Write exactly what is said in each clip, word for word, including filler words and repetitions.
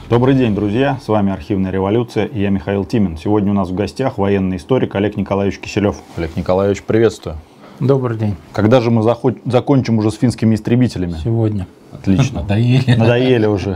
Добрый день, друзья! С вами «Архивная революция» и я Михаил Тимин. Сегодня у нас в гостях военный историк Олег Николаевич Киселев. Олег Николаевич, приветствую. Добрый день. Когда же мы заход... закончим уже с финскими истребителями? Сегодня. Отлично. Надоели. Надоели уже.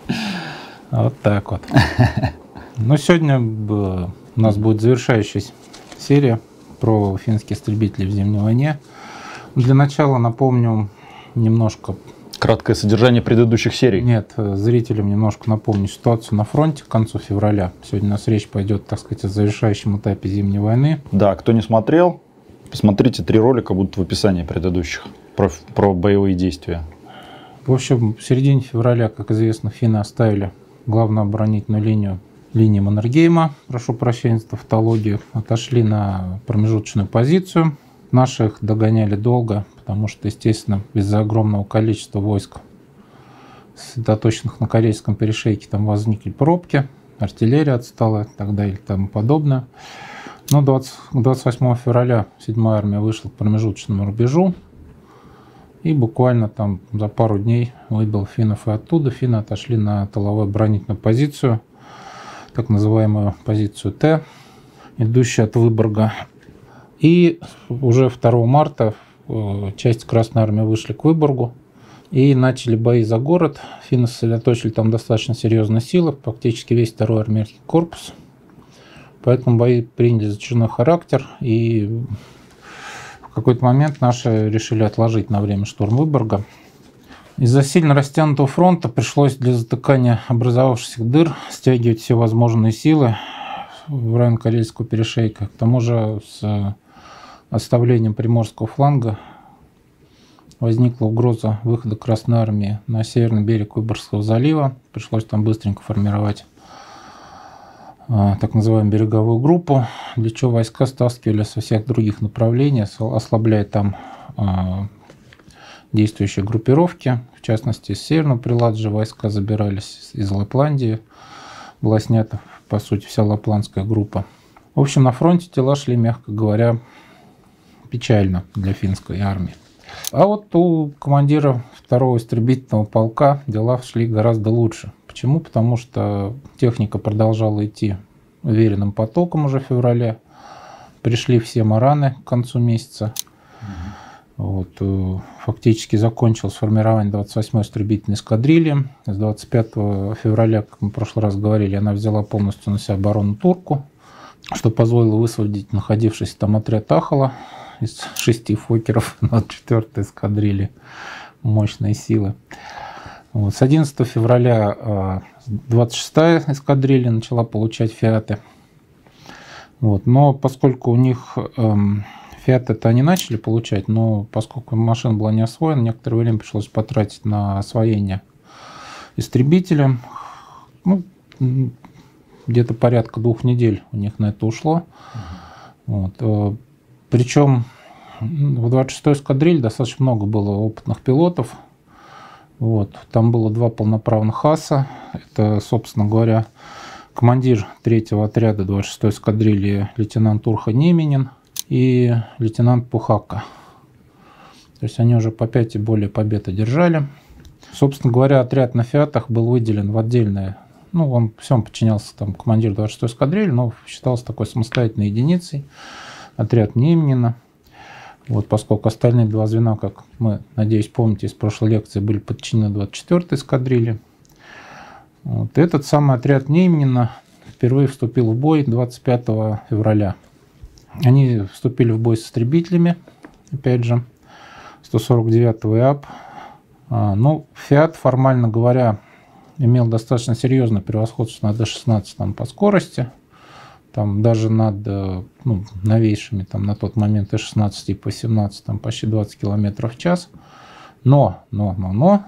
Вот так вот. Ну, сегодня у нас будет завершающая серия про финские истребители в Зимней войне. Для начала напомню немножко... Краткое содержание предыдущих серий. Нет, зрителям немножко напомню ситуацию на фронте к концу февраля. Сегодня у нас речь пойдет, так сказать, о завершающем этапе Зимней войны. Да, кто не смотрел, посмотрите, три ролика будут в описании предыдущих про, про боевые действия. В общем, в середине февраля, как известно, финны оставили главную оборонительную линию линии Маннергейма, прошу прощения за тавтологию, отошли на промежуточную позицию. Наши их догоняли долго, потому что, естественно, из-за огромного количества войск, сосредоточенных на Корейском перешейке, там возникли пробки, артиллерия отстала и так далее и тому подобное. Но двадцать, двадцать восьмого февраля седьмая армия вышла к промежуточному рубежу и буквально там за пару дней выбил финнов и оттуда. Финны отошли на тыловую оборонительную позицию, так называемую позицию Т, идущую от Выборга. И уже второго марта часть Красной армии вышли к Выборгу и начали бои за город. Финны сосредоточили там достаточно серьезные силы, практически весь второй армейский корпус. Поэтому бои приняли затяжной характер, и в какой-то момент наши решили отложить на время штурм Выборга. Из-за сильно растянутого фронта пришлось для затыкания образовавшихся дыр стягивать все возможные силы в район Карельского перешейка. К тому же с оставлением приморского фланга возникла угроза выхода Красной армии на северный берег Выборгского залива. Пришлось там быстренько формировать а, так называемую береговую группу, для чего войска стаскивали со всех других направлений, ослабляя там а, действующие группировки. В частности, из Северного Приладжа войска забирались из Лапландии. Была снята, по сути, вся лапландская группа. В общем, на фронте дела шли, мягко говоря, печально для финской армии. А вот у командира второго истребительного полка дела шли гораздо лучше. Почему? Потому что техника продолжала идти уверенным потоком уже в феврале. Пришли все мараны к концу месяца. Вот, фактически закончилось формирование двадцать восьмой истребительной эскадрильи. С двадцать пятого февраля, как мы в прошлый раз говорили, она взяла полностью на себя оборону Турку, что позволило высвободить находившийся там отряд Ахала из шести фокеров двадцать четвёртой эскадрильи. Мощные силы. Вот. С одиннадцатого февраля двадцать шестая эскадрилья начала получать фиаты. Вот. Но поскольку у них эм, фиаты-то они начали получать, но поскольку машина была не освоена, некоторое время пришлось потратить на освоение истребителя. Ну, где-то порядка двух недель у них на это ушло. Вот. Причем в двадцать шестой эскадрилье достаточно много было опытных пилотов. Вот. Там было два полноправных аса. Это, собственно говоря, командир третьего отряда двадцать шестой эскадрильи лейтенант Урха Неменин и лейтенант Пухака. То есть они уже по пять и более побед одержали. Собственно говоря, отряд на фиатах был выделен в отдельное. Ну, он всем подчинялся там командиру двадцать шестой эскадрильи, но считался такой самостоятельной единицей. Отряд Неменина. Вот, поскольку остальные два звена, как мы, надеюсь, помните из прошлой лекции, были подчинены двадцать четвёртой эскадрилье. Вот, этот самый отряд Неменина впервые вступил в бой двадцать пятого февраля. Они вступили в бой с истребителями, опять же, сто сорок девятого ИАП. А, ну, Фиат, формально говоря, имел достаточно серьезное превосходство над Д шестнадцать там, по скорости. Там даже над ну, новейшими там, на тот момент Т шестнадцать и П семнадцать там, почти двадцать километров в час. Но, но, но, но,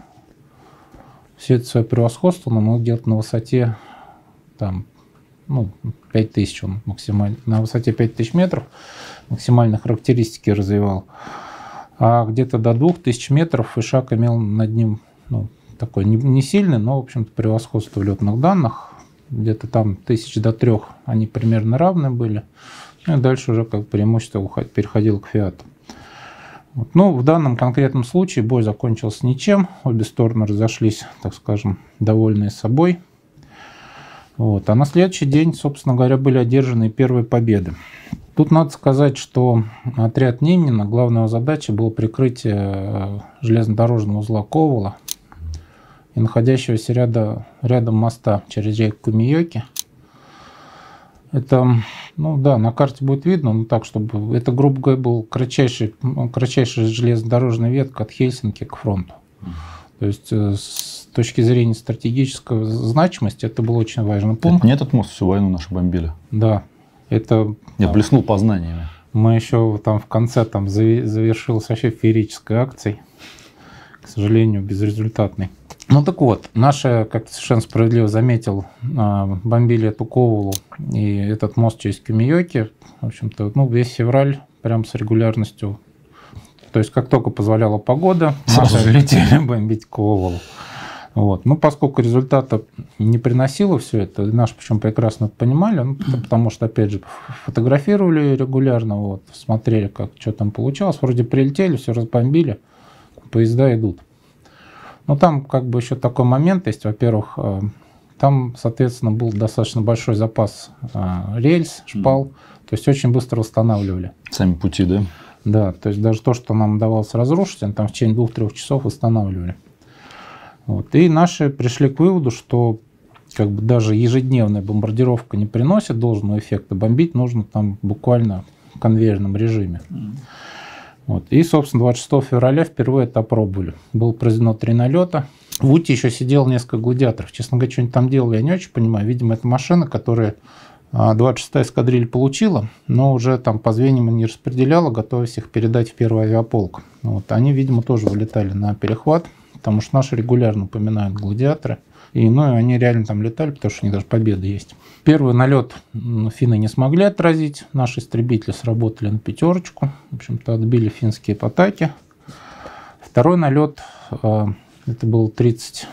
все это свое превосходство он мог делать на высоте там, ну, пять тысяч, он максимально, на высоте пять тысяч метров максимальные характеристики развивал. А где-то до двух тысяч метров Ишак имел над ним ну, такой не, не сильный, но, в общем-то, превосходство в летных данных. Где-то там тысяч до трех они примерно равны были. Ну, и дальше уже как преимущество переходило к фиату. Вот. Ну, в данном конкретном случае бой закончился ничем. Обе стороны разошлись, так скажем, довольные собой. Вот. А на следующий день, собственно говоря, были одержаны первые победы. Тут надо сказать, что отряд Нимнина, главная задача была прикрытие железнодорожного узла Ковала и находящегося ряда, рядом моста через реку Кумиёки. Это, ну да, на карте будет видно, но так, чтобы... Это, грубо говоря, был кратчайший, кратчайшая железнодорожная ветка от Хельсинки к фронту. То есть с точки зрения стратегической значимости это был очень важный пункт. Это не этот мост всю войну наши бомбили? Да. Это... Я блеснул познаниями. Мы еще там в конце там завершилась вообще феерической акцией, к сожалению, безрезультатной. Ну так вот, наши, как ты совершенно справедливо заметил, бомбили эту Ковалу и этот мост через Кумиёки. В общем-то, ну, весь февраль прям с регулярностью. То есть, как только позволяла погода, наши летели бомбить Ковалу. Вот. Ну, поскольку результата не приносило все это, наши причем прекрасно понимали, ну, потому что, опять же, фотографировали регулярно, вот, смотрели, как, что там получалось. Вроде прилетели, все разбомбили, поезда идут. Но там как бы еще такой момент есть. Во-первых, там, соответственно, был достаточно большой запас рельс, шпал, то есть очень быстро восстанавливали. Сами пути, да? Да, то есть даже то, что нам удавалось разрушить, они там в течение двух-трех часов восстанавливали. Вот. И наши пришли к выводу, что как бы даже ежедневная бомбардировка не приносит должного эффекта. Бомбить нужно там буквально в конвейерном режиме. Mm. Вот. И, собственно, двадцать шестого февраля впервые это опробовали. Было произведено три налета. В УТе еще сидело несколько гладиаторов. Честно говоря, что они там делали, я не очень понимаю. Видимо, это машина, которая двадцать шестая эскадрилья получила, но уже там по звеньям не распределяла, готовясь их передать в первый авиаполк. Вот. Они, видимо, тоже вылетали на перехват, потому что наши регулярно упоминают гладиаторы. И, ну, и они реально там летали, потому что у них даже победа есть. Первый налет финны не смогли отразить. Наши истребители сработали на пятерочку. В общем-то, отбили финские атаки. Второй налет, это был тридцать,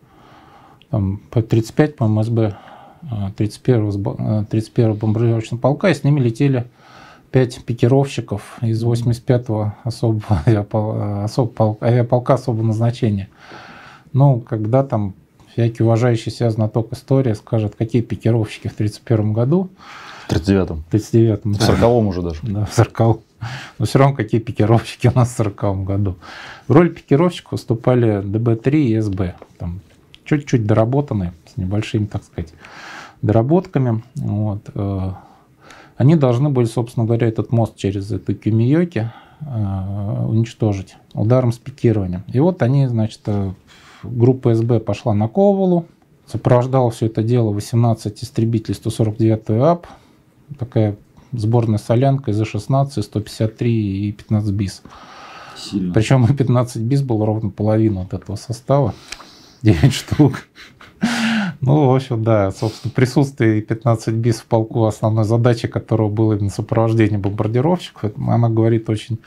там, тридцать пять, по-моему, СБ тридцать первого бомбардировочного полка, и с ними летели пять пикировщиков из восемьдесят пятого особого авиаполка, особого, авиаполка особого назначения. Ну, когда там всякий уважающий себя знаток истории скажет, какие пикировщики в тридцать первом году. В тридцать девятом. В тридцать девятом. В сороковом уже даже. Да, в сороковом. Но все равно какие пикировщики у нас в сороковом году. В роли пикировщиков выступали ДБ три и СБ. Там чуть-чуть доработанные, с небольшими, так сказать, доработками. Вот. Они должны были, собственно говоря, этот мост через эту Кумиёки уничтожить ударом с пикированием. И вот они, значит, группа СБ пошла на Ковалу, сопровождало все это дело восемнадцать истребителей сто сорок девятый АП, такая сборная солянка из А шестнадцать, сто пятьдесят три и пятнадцать БИС. Сильно. Причем и пятнадцать БИС было ровно половина от этого состава, девять штук. Ну, в общем, да, собственно, присутствие пятнадцать БИС в полку, основной задачей которого было именно сопровождение бомбардировщиков, она говорит очень,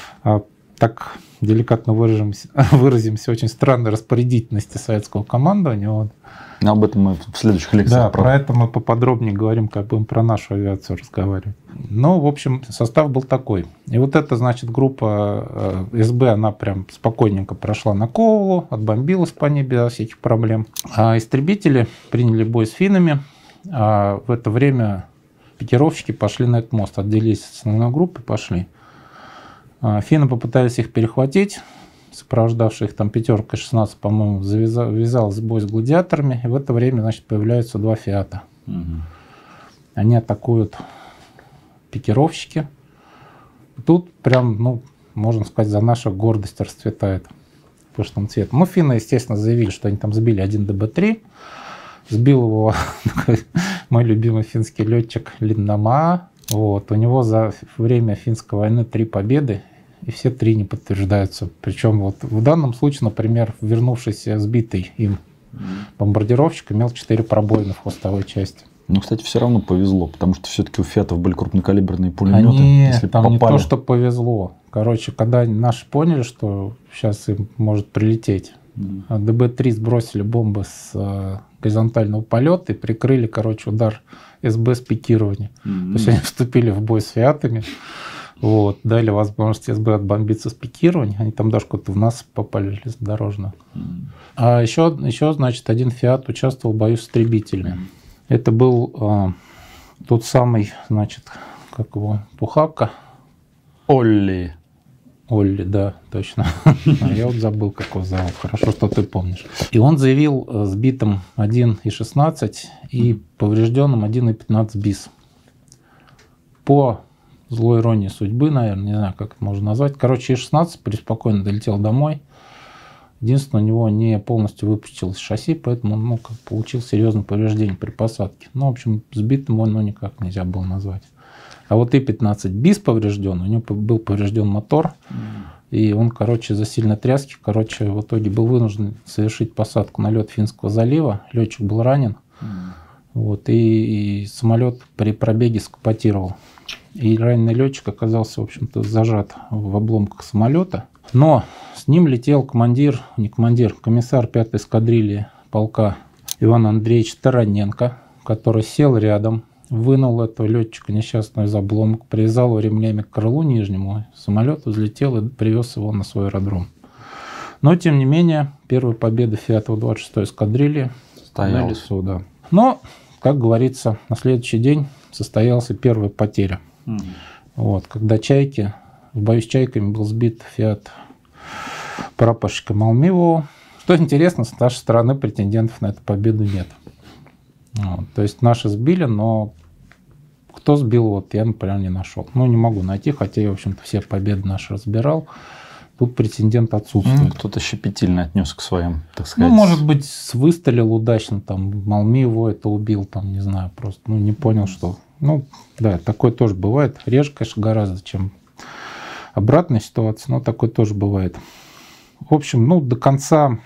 так деликатно выразимся, выразимся, очень странной распорядительности советского командования. Вот. Но об этом мы в следующих лекциях. Да, про это мы поподробнее говорим, как будем про нашу авиацию разговаривать. Ну, в общем, состав был такой. И вот эта, значит, группа СБ, она прям спокойненько прошла на Ковалу, отбомбилась по ней без всяких проблем. А истребители приняли бой с финнами, а в это время пикировщики пошли на этот мост, отделились от основной группы, пошли. Финны попытались их перехватить, сопровождавшая их там пятерка шестнадцать, по-моему, завязалась бой с гладиаторами, и в это время, значит, появляются два фиата. Угу. Они атакуют пикировщики. Тут прям, ну, можно сказать, за нашу гордость расцветает пышным цветом. Ну, финны, естественно, заявили, что они там сбили один ДБ три, сбил его мой любимый финский летчик Линнамаа. Вот. У него за время финской войны три победы, и все три не подтверждаются. Причем вот в данном случае, например, вернувшийся сбитый им бомбардировщик имел четыре пробоины в хвостовой части. Ну, кстати, все равно повезло, потому что все-таки у фиатов были крупнокалиберные пулеметы. Они, если там попали... не то, что повезло. Короче, когда наши поняли, что сейчас им может прилететь, mm. ДБ три сбросили бомбы с э, горизонтального полета и прикрыли, короче, удар СБ с пикирования. Mm-hmm. То есть они вступили в бой с фиатами, вот, дали возможность СБ отбомбиться с пикирования. Они там даже куда-то в нас попали железнодорожно. Mm-hmm. А еще, еще, значит, один фиат участвовал в бою с истребителями. Mm-hmm. Это был э, тот самый, значит, как его, Пухавка. Олли. Олли, да, точно. А я вот забыл, как его зовут. Хорошо, что ты помнишь. И он заявил сбитым один и шестнадцать и поврежденным один и пятнадцать бис. По злой иронии судьбы, наверное, не знаю, как это можно назвать. Короче, и шестнадцать преспокойно долетел домой. Единственное, у него не полностью выпустилось шасси, поэтому он, ну, как, получил серьезное повреждение при посадке. Ну, в общем, сбитым он, ну, никак нельзя было назвать. А вот и пятнадцать бис поврежден, у него был поврежден мотор, mm. и он, короче, из-за сильной тряски, короче, в итоге был вынужден совершить посадку на лед Финского залива. Летчик был ранен, mm. вот, и, и самолет при пробеге скапотировал. И раненый летчик оказался, в общем-то, зажат в обломках самолета. Но с ним летел командир, не командир, комиссар пятой эскадрильи полка Иван Андреевич Тараненко, который сел рядом, вынул этого летчика несчастного из обломок, привязал его ремнями к крылу нижнему, самолет взлетел и привез его на свой аэродром. Но, тем не менее, первая победа Фиатова двадцать шестой эскадрильи на лесу, да. Но, как говорится, на следующий день состоялась первая потеря. Mm. Вот, когда «Чайки», в бою с «Чайками» был сбит Фиат прапорщика Малмивова. Что интересно, с нашей стороны претендентов на эту победу нет. Вот, то есть наши сбили, но кто сбил, вот я, например, не нашел. Ну, не могу найти, хотя я, в общем-то, все победы наши разбирал. Тут претендент отсутствует. Ну, кто-то щепетильно отнес к своим, так сказать. Ну, может быть, выстрелил удачно, там, Малмиева это убил, там, не знаю, просто, ну, не понял, что... Ну, да, такое тоже бывает. Реже, конечно, гораздо, чем обратная ситуация, но такое тоже бывает. В общем, ну, до конца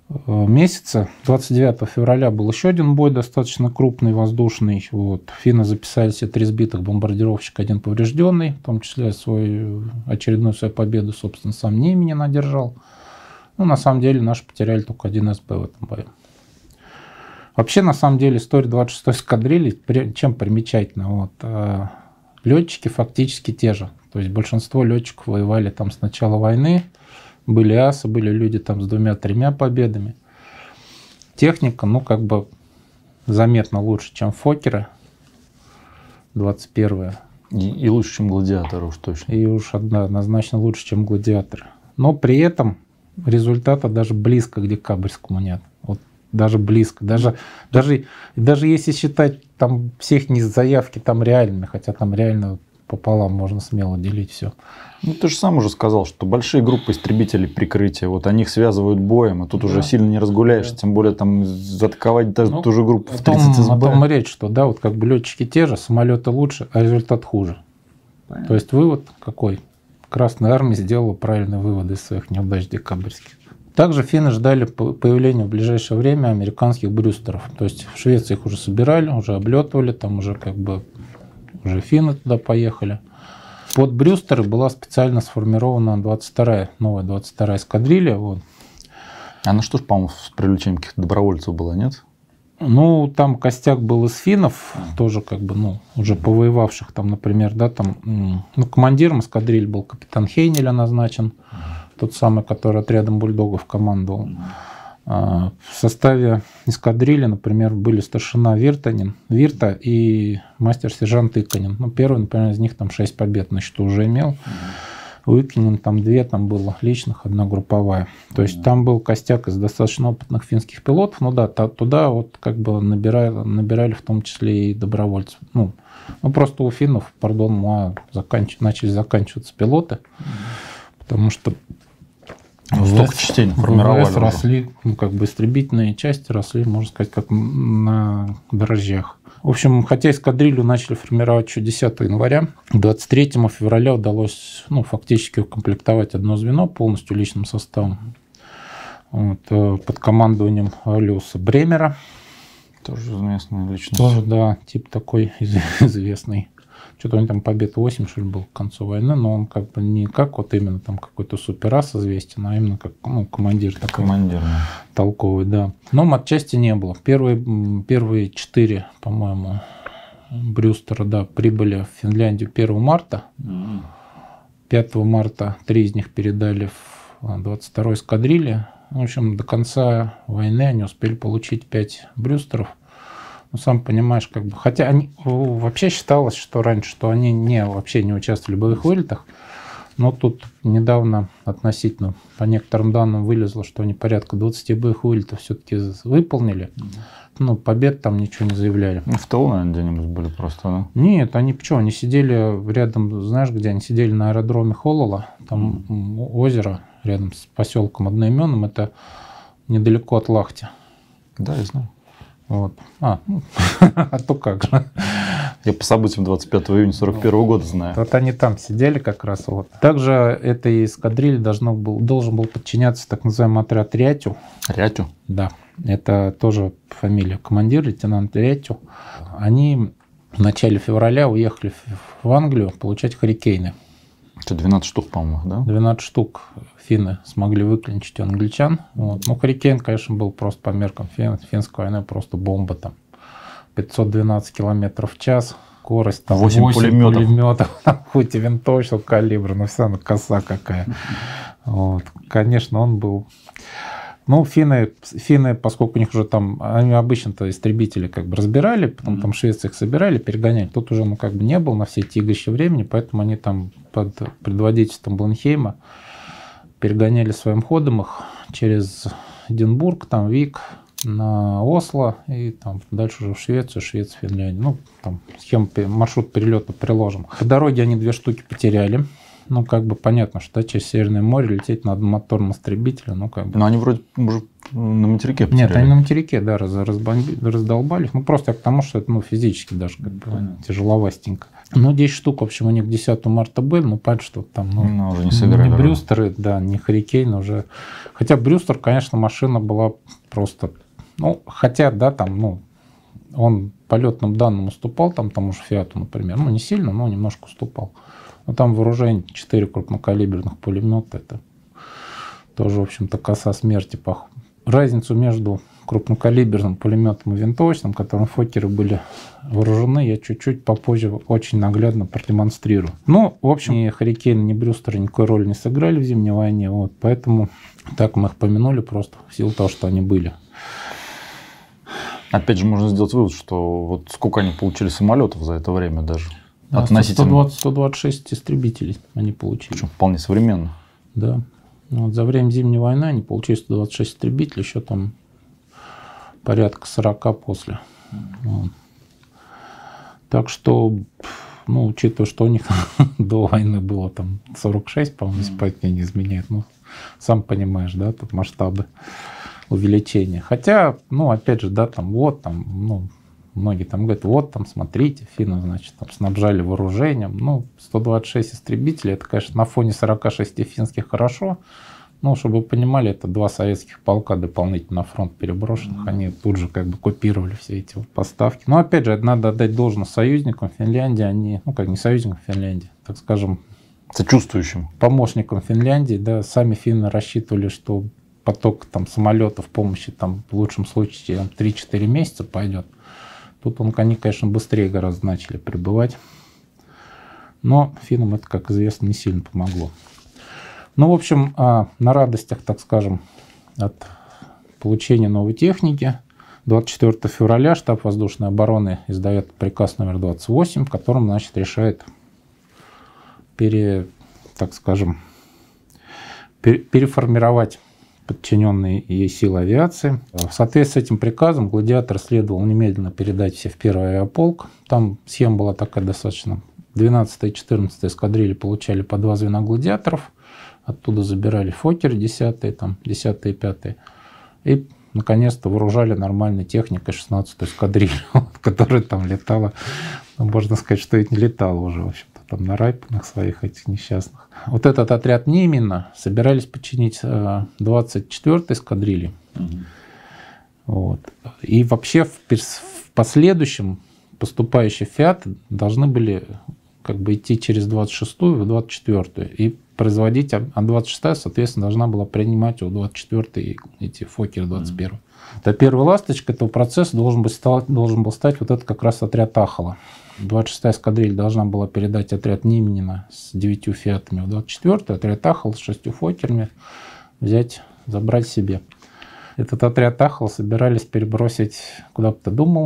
месяца, двадцать девятого февраля, был еще один бой, достаточно крупный, воздушный. Вот. Финны записали все три сбитых бомбардировщика, один поврежденный, в том числе свою очередную свою победу, собственно, сам Неменин одержал. Ну, на самом деле, наши потеряли только один СБ в этом бою. Вообще, на самом деле, история двадцать шестой эскадрильи, чем примечательна? Вот, летчики фактически те же. То есть большинство летчиков воевали там с начала войны. Были асы, были люди там с двумя-тремя победами. Техника, ну, как бы заметно лучше, чем Фоккеры двадцать первые. И, и лучше, чем Гладиаторы уж точно. И уж однозначно лучше, чем Гладиаторы. Но при этом результата даже близко к декабрьскому нет. Вот даже близко. Даже, даже, даже если считать там всех не заявки там реальными, хотя там реально пополам можно смело делить все. Ну, ты же сам уже сказал, что большие группы истребителей прикрытия, вот они их связывают боем, и тут да. уже сильно не разгуляешься, да. тем более там затаковать даже ну, ту же группу в тридцать эс бэ. О том и речь, что да, вот как бы летчики те же, самолеты лучше, а результат хуже. Понятно. То есть вывод какой? Красная армия сделала правильные выводы из своих неудач декабрьских. Также финны ждали появления в ближайшее время американских брюстеров. То есть в Швеции их уже собирали, уже облетывали, там уже как бы уже финны туда поехали. Под брюстеры была специально сформирована двадцать вторая, новая двадцать вторая эскадрилья. Вот. А ну что ж, по-моему, с привлечением каких-то добровольцев было, нет? Ну, там костяк был из финнов, mm. тоже как бы, ну, уже повоевавших там, например, да, там, ну, командиром эскадрильи был капитан Хейнеля назначен, mm. тот самый, который отрядом бульдогов командовал. Mm. А, в составе эскадрильи, например, были старшина Виртанин, Вирта и мастер-сержант Иконин. Ну, первый, например, из них там шесть побед на счету уже имел. Mm. У Иконина там две, там было личных, одна групповая. То есть mm. там был костяк из достаточно опытных финских пилотов. Ну да, туда вот как бы набирали, набирали в том числе и добровольцев. Ну, ну просто у финнов, пардон, заканч... начали заканчиваться пилоты, mm. потому что столько частей формировали. росли, ну, как бы истребительные части росли, можно сказать, как на дрожжах. В общем, хотя эскадрилью начали формировать еще десятого января, двадцать третьего февраля удалось, ну, фактически укомплектовать одно звено полностью личным составом. Вот, под командованием Алёса Бремера. Тоже известный личность. Тоже, да, тип такой известный. Что-то у него там побед восемь, что ли, был к концу войны, но он как бы не как вот именно там какой-то суперас известен, а именно как, ну, командир такой. Командир, да. Толковый, да. Но матчасти не было. Первые, первые четыре, по-моему, брюстера, да, прибыли в Финляндию первого марта. Mm-hmm. пятого марта три из них передали в двадцать второй эскадрилье. В общем, до конца войны они успели получить пять брюстеров. Ну, сам понимаешь, как бы, хотя они, вообще считалось, что раньше, что они не, вообще не участвовали в боевых вылетах, но тут недавно относительно, по некоторым данным, вылезло, что они порядка двадцати боевых вылетов все-таки выполнили. Mm-hmm. Ну, побед там ничего не заявляли. В ТО, наверное, где-нибудь были просто, да? Нет, они почему? Они сидели рядом, знаешь, где они сидели на аэродроме Холола, там mm-hmm. озеро рядом с поселком одноименным, это недалеко от Лахти. Да, я знаю. Вот. А, ну, а то как же. Я по событиям двадцать пятого июня сорок первого года знаю. Вот они там сидели как раз. Вот. Также этой эскадрилье должно был, должен был подчиняться так называемый отряд Рятю. Рятю? Да. Это тоже фамилия командира, лейтенант Рятю. Они в начале февраля уехали в Англию получать «Харрикейны». Это двенадцать штук, по-моему, да? двенадцать штук финны смогли выклинчить у англичан. Вот. Ну, «Харрикейн», конечно, был просто по меркам фин, финской войны просто бомба там. пятьсот двенадцать километров в час, скорость там восемь, восемь пулеметов, пулеметов там, хоть и винтовочного калибра, но все равно коса какая. Вот. Конечно, он был... Ну, финны, финны, поскольку у них уже там, они обычно-то истребители как бы разбирали, потом там шведы их собирали, перегоняли. Тут уже, ну, как бы не было на все эти игрища времени, поэтому они там под предводительством Бленхейма перегоняли своим ходом их через Эдинбург, там Вик, на Осло и там дальше уже в Швецию, Швецию, Финляндию. Ну, там схему, маршрут перелета приложим. По дороге они две штуки потеряли. Ну, как бы понятно, что да, через Северное море лететь на одномоторном истребителе, ну, как бы... Но они вроде уже на материке потеряли. Нет, они на материке, да, раз, разбомби, раздолбали. Ну, просто к тому, что это, ну, физически даже как бы тяжеловастенько. Ну, десять штук, в общем, у них десятого марта были, ну, понятно, что там, ну, ну уже не сыграли. Не Брюстеры, да, не Харрикейн уже. Хотя Брюстер, конечно, машина была просто... Ну, хотя, да, там, ну, он полетным данным уступал, там, тому же Фиату, например. Ну, не сильно, но немножко уступал. Но там вооружение четыре крупнокалиберных пулемета. Это тоже, в общем-то, коса смерти. Разницу между крупнокалиберным пулеметом и винтовочным, которым Фоккеры были вооружены, я чуть-чуть попозже очень наглядно продемонстрирую. Ну, в общем, ни Харрикейн, ни Брюстер никакой роли не сыграли в Зимней войне. Вот, поэтому так мы их помянули просто в силу того, что они были. Опять же, можно сделать вывод, что вот сколько они получили самолетов за это время даже. Да, относительно... сто двадцать, сто двадцать шесть истребителей они получили. Причем вполне современно. Да. Вот за время Зимней войны они получили сто двадцать шесть истребителей, еще там порядка сорока после. Вот. Так что, ну, учитывая, что у них до войны было там сорок шесть, по-моему, если память не изменяет, ну, сам понимаешь, да, тут масштабы увеличения. Хотя, ну, опять же, да, там вот, там, ну, многие там говорят, вот там, смотрите, финны, значит, там снабжали вооружением. Ну, сто двадцать шесть истребителей, это, конечно, на фоне сорока шести финских хорошо. Ну, чтобы вы понимали, это два советских полка дополнительно на фронт переброшенных. Mm-hmm. Они тут же как бы копировали все эти вот поставки. Но, опять же, надо отдать должное союзникам Финляндии. Они, ну, как не союзникам Финляндии, так скажем, сочувствующим. Помощникам Финляндии, да, сами финны рассчитывали, что поток там самолетов помощи там в лучшем случае три-четыре месяца пойдет. Тут он, они, конечно, быстрее гораздо начали прибывать. Но финнам это, как известно, не сильно помогло. Ну, в общем, на радостях, так скажем, от получения новой техники двадцать четвёртого февраля штаб воздушной обороны издает приказ номер двадцать восемь, в котором, значит, решает пере, так скажем, переформировать подчиненные ей силы авиации. В соответствии с этим приказом «Гладиатор» следовало немедленно передать все в первый авиаполк. Там схема была такая достаточно. двенадцатая и четырнадцатая эскадрильи получали по два звена «Гладиаторов». Оттуда забирали «Фоккеры» десятые, там, десятые и пятые. И, наконец-то, вооружали нормальной техникой шестнадцатую эскадрилью, которая там летала. Ну, можно сказать, что и не летала уже, в общем-то, там на райпанах своих этих несчастных. Вот этот отряд Неймана собирались подчинить двадцать четвёртой эскадрильи. Mm-hmm. Вот. И вообще в, в последующем поступающие «Фиат» должны были как бы идти через двадцать шестую в двадцать четвёртую и производить, а двадцать шестая, соответственно, должна была принимать у двадцать четвёртой эти «Фоккеры» двадцать первой. Mm-hmm. Это первая ласточка этого процесса должен был, стать, должен был стать вот этот как раз отряд Ахала. двадцать шестая эскадрилья должна была передать отряд Ниманина с девятью «Фиатами» в двадцать четвёртую, отряд Ахал с шестью «Фоккерами» взять, забрать себе. Этот отряд Ахал собирались перебросить, куда бы ты думал,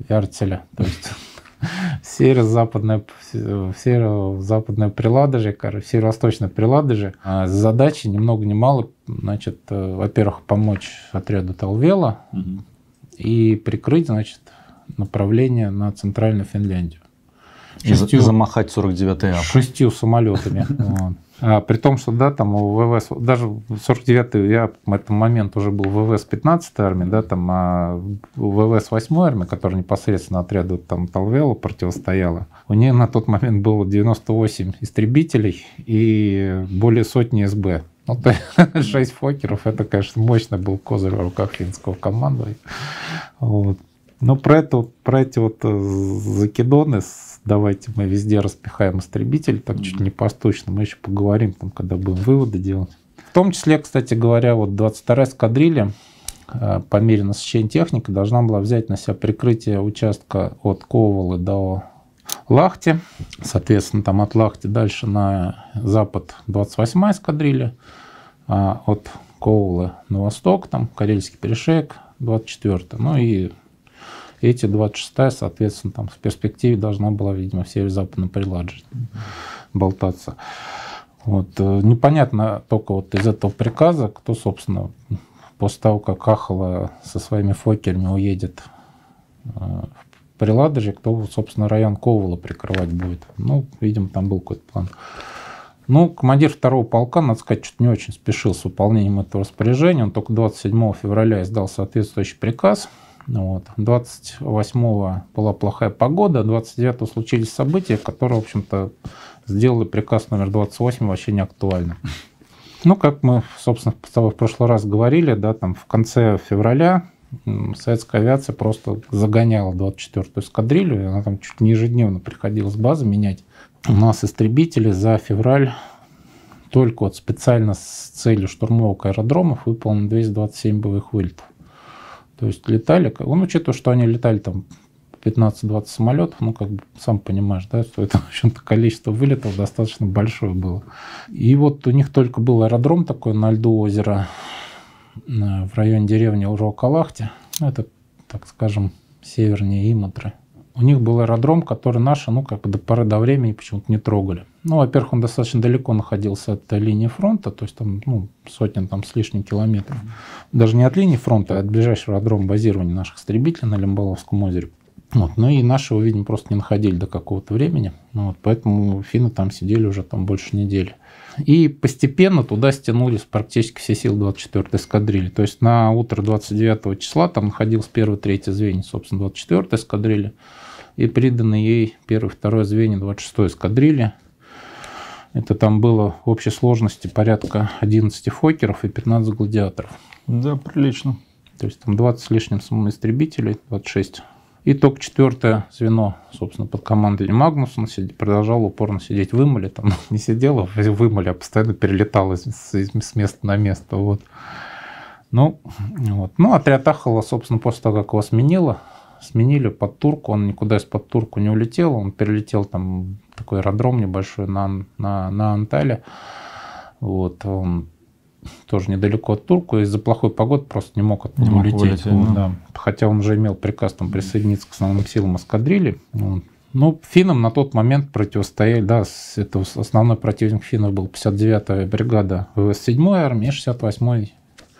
Ярцеля. То есть северо-западное, северо-западное Приладожье, северо-восточное Приладожье. А задача ни много ни мало, значит, во-первых, помочь отряду Талвела угу. и прикрыть, значит, направление на центральную Финляндию. Шестью, замахать сорок девятый ап. Шестью самолетами. Вот. А, при том, что да, там у ВВС, даже сорок девятый я в этот момент уже был в ВВС пятнадцатой армии, да, там, а у ВВС восьмой армии, которая непосредственно отряду там Талвела противостояла, у нее на тот момент было девяносто восемь истребителей и более сотни СБ. Ну, то есть шесть Фоккеров, это, конечно, мощный был козырь в руках финского командования. Вот. Но про, это, про эти вот закидоны, давайте мы везде распихаем истребитель, так чуть не постучно, мы еще поговорим, там, когда будем выводы делать. В том числе, кстати говоря, вот двадцать вторая эскадрилья по мере насыщения техники должна была взять на себя прикрытие участка от Коувалы до Лахти. Соответственно, там от Лахти дальше на запад двадцать восьмая эскадрилья, а от Коувалы на восток, там Карельский перешеек двадцать четвёртая. Ну и эти двадцать шестая, соответственно, там в перспективе должна была, видимо, в северо-западном Приладже болтаться. Вот. Непонятно только вот из этого приказа, кто, собственно, после того, как Ахала со своими Фоккерами уедет в Приладоже, кто, собственно, район Коувала прикрывать будет. Ну, видимо, там был какой-то план. Ну, командир второго полка, надо сказать, что-то не очень спешил с выполнением этого распоряжения. Он только двадцать седьмого февраля издал соответствующий приказ. Вот. двадцать восьмого была плохая погода, двадцать девятого случились события, которые, в общем-то, сделали приказ номер двадцать восемь вообще неактуальным. Ну, как мы, собственно, с тобой в прошлый раз говорили, да, там в конце февраля советская авиация просто загоняла двадцать четвёртую эскадрилью, и она там чуть не ежедневно приходила с базы менять. У нас истребители за февраль только вот специально с целью штурмовок аэродромов выполнено двести двадцать семь боевых вылетов. То есть летали, он учитывая, что они летали там пятнадцать-двадцать самолетов, ну, как бы, сам понимаешь, да, что это, в общем-то, количество вылетов достаточно большое было. И вот у них только был аэродром такой на льду озера в районе деревни Урокалахти, это, так скажем, севернее Иматры. У них был аэродром, который наши, ну, как бы до поры до времени почему-то не трогали. Ну, во-первых, он достаточно далеко находился от линии фронта, то есть там, ну, сотни там с лишним километров. Даже не от линии фронта, а от ближайшего аэродрома базирования наших истребителей на Лимбаловском озере. Вот. Ну и наши его, видимо, просто не находили до какого-то времени. Ну, вот, поэтому финны там сидели уже там больше недели. И постепенно туда стянулись практически все силы двадцать четвёртой эскадрильи. То есть на утро двадцать девятого числа там находилось первое-третье звенья, собственно, двадцать четвёртой эскадрильи. И приданы ей первое-второе звенья двадцать шестой эскадрильи. Это там было в общей сложности порядка одиннадцать Фоккеров и пятнадцать гладиаторов. Да, прилично. То есть там двадцать с лишним истребителей, двадцать шесть. И только четвертое звено, собственно, под командой Магнусона продолжало упорно сидеть в Имале. Там не сидела в Имале, а постоянно перелетала с, с места на место. Вот. Ну, вот. Ну, отряд Ахала, собственно, после того, как его сменило, сменили под Турку, он никуда из-под Турку не улетел, он перелетел там такой аэродром небольшой на, на, на Антале. Вот. Он тоже недалеко от Турку, из-за плохой погоды просто не мог оттуда не улететь. улететь вот, да. Хотя он уже имел приказ там присоединиться к основным силам эскадрильи. Вот. Ну, финнам на тот момент противостояли, да, это основной противник финнов был пятьдесят девятая бригада ВВС седьмой армии и шестьдесят восьмой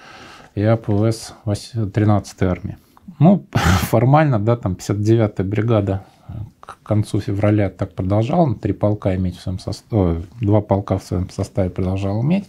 ИАП ВВС тринадцатой армии. Ну, формально, да, там пятьдесят девятая бригада к концу февраля так продолжала, три полка иметь в своем составе, два полка в своем составе продолжала иметь.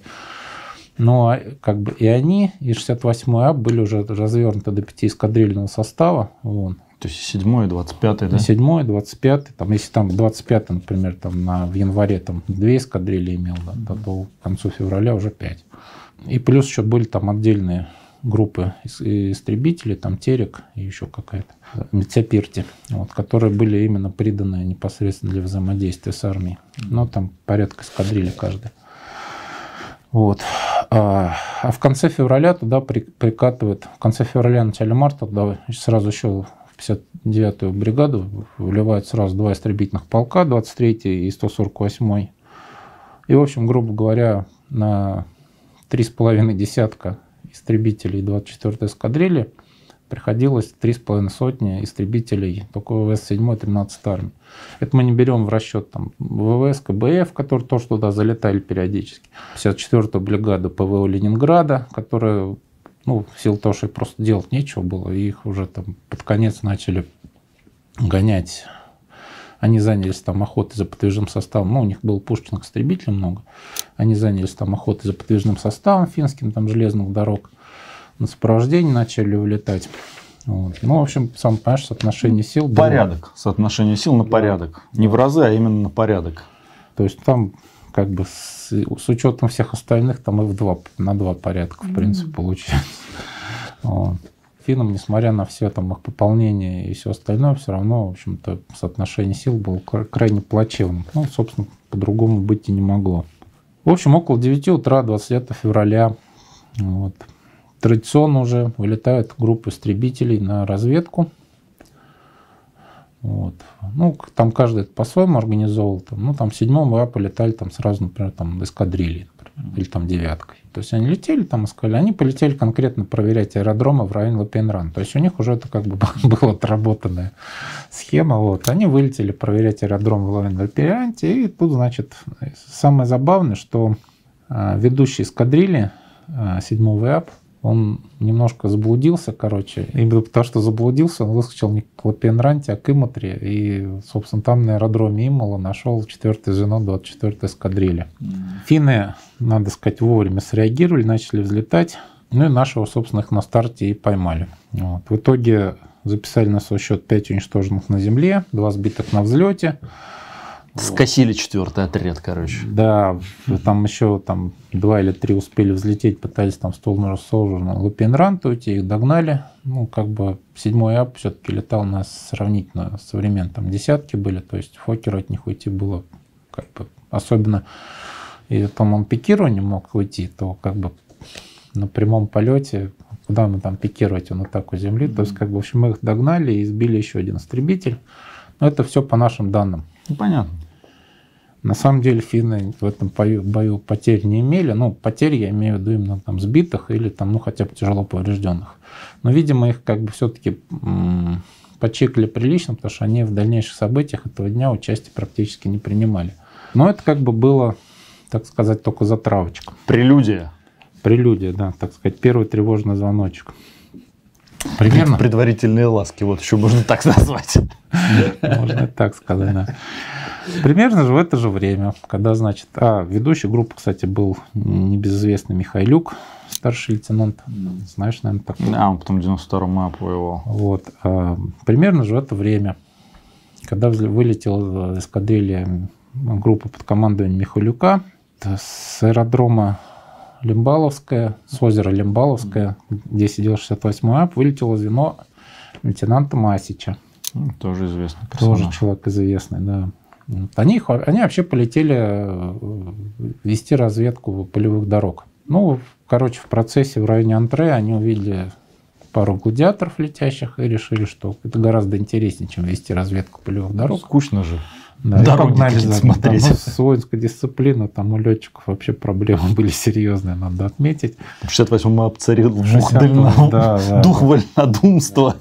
Но как бы и они, и шестьдесят восьмой АП были уже развернуты до пятиэскадрильного состава. Вон. То есть седьмой и двадцать пятый, да? седьмой, двадцать пятый, там, если там двадцать пятый, например, там, на, в январе там две эскадрильи имел, да, то, то к концу февраля уже пять. И плюс еще были там отдельные группы истребителей, там Терек и еще какая-то, Мецапирти, вот, которые были именно приданы непосредственно для взаимодействия с армией. Но там порядка эскадрильи каждая. Вот. А, а в конце февраля туда при, прикатывает, в конце февраля, начале марта туда сразу еще в пятьдесят девятую бригаду вливают сразу два истребительных полка, двадцать третий и сто сорок восьмой. И, в общем, грубо говоря, на три с половиной десятка истребителей двадцать четвёртой эскадрильи приходилось три с половиной сотни истребителей, только ВВС семь тринадцатой армии. Это мы не берем в расчет там ВВС КБФ, которые тоже туда залетали периодически. пятьдесят четвёртую бригаду ПВО Ленинграда, которая, ну, в силу того, что просто делать нечего было, и их уже там под конец начали гонять. Они занялись там охотой за подвижным составом. Ну, у них было пушечных истребителей много. Они занялись там охотой за подвижным составом финским, там, железных дорог. На сопровождение начали улетать. Вот. Ну, в общем, сам понимаешь, соотношение сил... Порядок. Было... Соотношение сил на порядок. Да. Не в разы, а именно на порядок. То есть там как бы с, с учетом всех остальных там и в два, на два порядка, в принципе, mm-hmm. получается. Вот. Финнам, несмотря на все там их пополнение и все остальное, все равно, в общем-то, соотношение сил было крайне плачевным. Ну, собственно, по-другому быть и не могло. В общем, около девяти утра двадцать девятого февраля вот, традиционно уже вылетает группа истребителей на разведку. Вот. Ну, там каждый это по-своему организовал. Там, ну, там в седьмом ВА полетали там сразу, например, там эскадрильи, например, или там девяткой. То есть они летели там, искали, они полетели конкретно проверять аэродромы в районе Лапейнран. То есть у них уже это как бы была отработанная схема. Вот. Они вылетели проверять аэродром в районе Лапейнранте. И тут, значит, самое забавное, что а, ведущий эскадрильи а, седьмого ВАП, он немножко заблудился, короче. Именно потому, что заблудился, он выскочил не к Лапейнранте, а к Иматре. И, собственно, там на аэродроме Имала нашел четвёртое звено двадцать четвёртой эскадрильи. Mm. Финны, надо сказать, вовремя среагировали, начали взлетать. Ну и нашего, собственно, их на старте и поймали. Вот. В итоге записали на свой счет пять уничтоженных на земле, два сбитых на взлете. Скосили четвертый отряд, короче. Да, там еще там два или три успели взлететь, пытались там в сторону на Лапейнрант уйти, их догнали. Ну, как бы седьмой АП все-таки летал на сравнительно современном. Там десятки были, то есть Фокеру от них уйти было как бы особенно. И там он пикирование мог уйти, то как бы на прямом полете, куда мы там пикировать, он атаку земли. Mm-hmm. То есть, как бы, в общем, мы их догнали и сбили еще один истребитель. Но это все по нашим данным. Ну, понятно. На самом деле финны в этом бою, бою потерь не имели. Ну, потери я имею в виду именно там сбитых или там, ну, хотя бы тяжело поврежденных. Но, видимо, их как бы все-таки м- почекали прилично, потому что они в дальнейших событиях этого дня участие практически не принимали. Но это как бы было, так сказать, только затравочка. Прелюдия. Прелюдия, да, так сказать, первый тревожный звоночек. Примерно. Предварительные ласки, вот еще можно так назвать. Можно и так сказать, да. Примерно же в это же время, когда, значит, а, ведущий группы, кстати, был небезызвестный Михайлюк, старший лейтенант, знаешь, наверное, такой. Да, он потом в девяносто втором АП воевал. Вот, а, примерно же в это время, когда вылетела эскадрилья группы под командованием Михайлюка с аэродрома Лимбаловская, с озера Лимбаловское, где сидел шестьдесят восьмой АП, вылетело звено лейтенанта Масича. Тоже известный персонаж. Тоже человек известный, да. Они, они вообще полетели вести разведку полевых дорог. Ну, короче, в процессе в районе Антре они увидели пару гладиаторов летящих и решили, что это гораздо интереснее, чем вести разведку полевых дорог. Скучно же. Да, дороги какие-то смотреть. Там, ну, с воинской дисциплиной там у летчиков вообще проблемы были серьезные, надо отметить. В шестьдесят восьмом АП царил дух, дально... да, да, дух да. вольнодумства.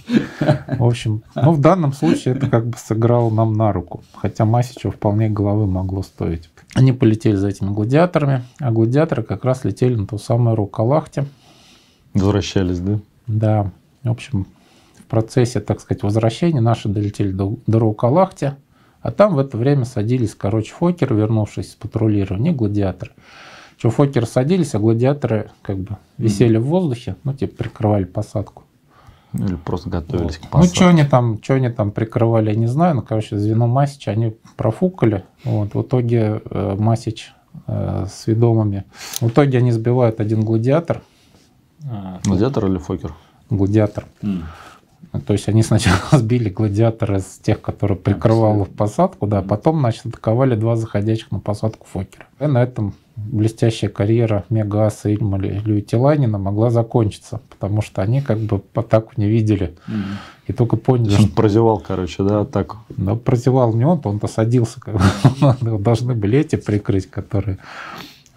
В общем, ну, в данном случае это как бы сыграло нам на руку. Хотя Масичу вполне головы могло стоить. Они полетели за этими гладиаторами, а гладиаторы как раз летели на ту самую Рукалахте. Возвращались, да? Да. В общем, в процессе, так сказать, возвращения наши долетели до, до Рукалахти. А там в это время садились, короче, Фокеры, вернувшись с патрулирования, гладиаторы. Что Фокеры садились, а гладиаторы как бы висели mm-hmm. в воздухе, ну, типа прикрывали посадку. Или просто готовились вот. к посадке. Ну, что они там, что они там прикрывали, я не знаю. Но, короче, звено Масича они профукали. Вот. В итоге э, Масич э, с ведомыми. В итоге они сбивают один гладиатор. Гладиатор или Фокер? Гладиатор. Mm. То есть они сначала сбили гладиатора из тех, которые прикрывал в посадку, да, потом, значит, атаковали два заходящих на посадку Фокера. И на этом блестящая карьера Мега-аса Ильма Люитиланина могла закончиться, потому что они как бы атаку не видели. Mm-hmm. И только поняли, что... Он прозевал, короче, да, атаку. Да, прозевал не он, он-то садился, как бы, должны были эти прикрыть, которые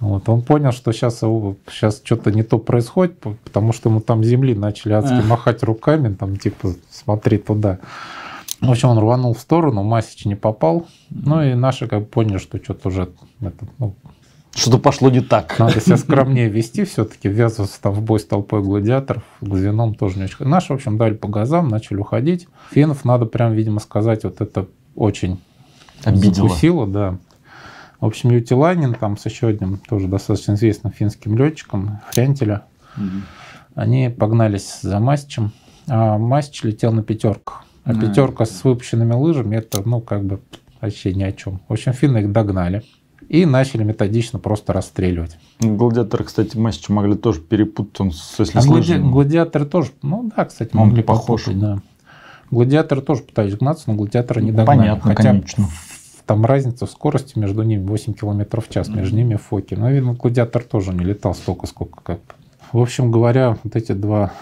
Вот, он понял, что сейчас, сейчас что-то не то происходит, потому что ему там земли начали адски Эх. махать руками, там типа смотри туда. В общем, он рванул в сторону, Масич не попал. Ну и наши как бы поняли, что что-то уже... Это, ну, что-то пошло не так. Надо себя скромнее вести все-таки, ввязываться там в бой с толпой гладиаторов, к звеном тоже не очень. Наши, в общем, дали по газам, начали уходить. Финнов, надо прям, видимо, сказать, вот это очень обидело. Закусило, да. В общем, Ютилайнен там с еще одним тоже достаточно известным финским летчиком, Фрянтеля, угу. они погнались за Масичем, а Масич летел на пятерках. А, а пятерка с выпущенными лыжами, это, ну, как бы вообще ни о чем. В общем, финны их догнали и начали методично просто расстреливать. Гладиаторы, кстати, Масича могли тоже перепутать, он, если а с глади... Гладиаторы тоже, ну да, кстати, он могли похож. Попутать, да. Гладиаторы тоже пытались гнаться, но гладиаторы не догнали. Понятно, хотя конечно. Там разница в скорости между ними восемь километров в час, mm-hmm. между ними Фокки. Но, видно, гладиатор тоже не летал столько, сколько как. В общем говоря, вот эти два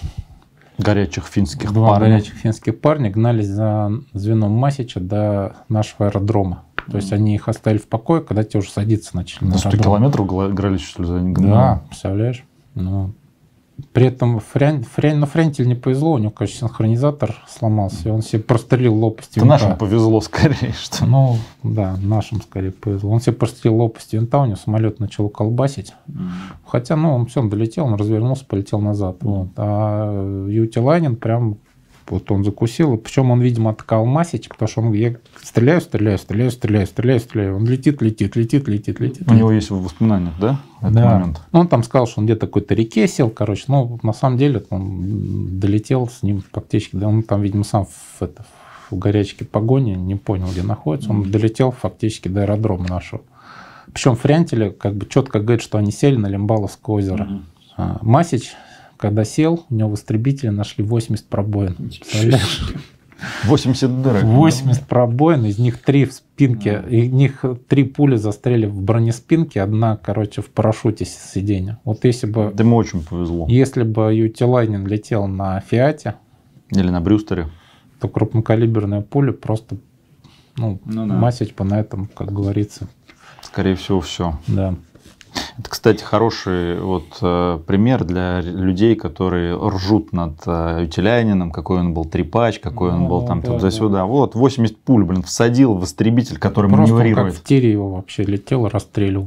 горячих финских два парня. горячих финских парня гнались за звеном Масича до нашего аэродрома. То есть они их оставили в покое, когда те уже садиться начали. На сто километров играли, что ли, за ним? Да, представляешь? Ну, при этом Фрянь, Фрянь, ну, Фрянтель не повезло, у него, конечно, синхронизатор сломался, и он себе прострелил лопасть винта. Это нашим повезло скорее, что Ну, да, нашим скорее повезло. Он себе прострелил лопасть винта, у него самолет начал колбасить. Mm. Хотя, ну, он все, он долетел, он развернулся, полетел назад. Mm. Вот. А Ютилайнен прям, вот он закусил, причем он, видимо, атаковал Масич, потому что он, я стреляю, стреляю, стреляю, стреляю, стреляю, стреляю, он летит, летит, летит, летит, летит. У него есть в воспоминаниях, да, этот да. момент? Ну, он там сказал, что он где-то какой-то реке сел, короче, но на самом деле он долетел с ним фактически, да, он там, видимо, сам в, это, в горячке погони, не понял, где находится, он mm-hmm. долетел фактически до аэродрома нашего. Причем Фрянтеля как бы четко говорит, что они сели на Лимбаловское озеро. Mm-hmm. А Масич, когда сел, у него в истребителе нашли восемьдесят пробоин. восемьдесят дырок. восемьдесят пробоин, из них три в спинке, из них три пули застряли в бронеспинке, одна, короче, в парашюте с сиденья. Вот если бы... Да ему очень повезло. Если бы Ютилайнен летел на Фиате... Или на Брюстере. То крупнокалиберная пуля просто... Ну, ну да. Масич по на этом, как говорится. Скорее всего, все. Да. Это, кстати, хороший вот, э, пример для людей, которые ржут над э, Ютилайненом, какой он был трепач, какой ну, он был там да, туда-сюда. Да. Вот, восемьдесят пуль, блин, всадил в истребитель, который просто маневрирует. Он как в тире его вообще летел и расстреливал.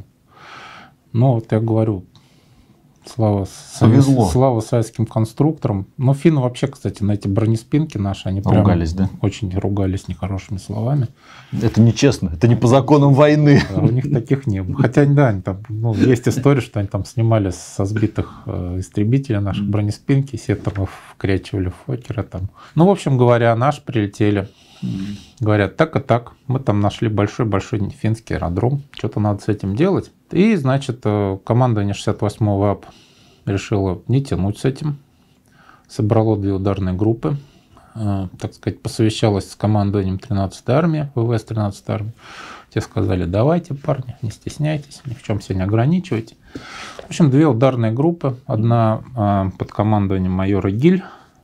Ну, вот я говорю, слава, повезло. Слава советским конструкторам. Но финны вообще, кстати, на эти бронеспинки наши, они прям ругались, да? очень ругались нехорошими словами. Это нечестно, это не по законам войны. Да, у них таких не было. Хотя, да, они там, ну, есть история, что они там снимали со сбитых э, истребителей наши mm. бронеспинки, все там вкрячивали в Фоккеры. Там. Ну, в общем говоря, наши прилетели. Mm. Говорят, так и так, мы там нашли большой-большой финский аэродром, что-то надо с этим делать. И, значит, командование шестьдесят восьмого ВАП решило не тянуть с этим. Собрало две ударные группы. Так сказать, посовещалось с командованием тринадцатой армии, ВВС тринадцатой армии. Те сказали, давайте, парни, не стесняйтесь, ни в чем себя не ограничивайте. В общем, две ударные группы. Одна под командованием майора Гиль.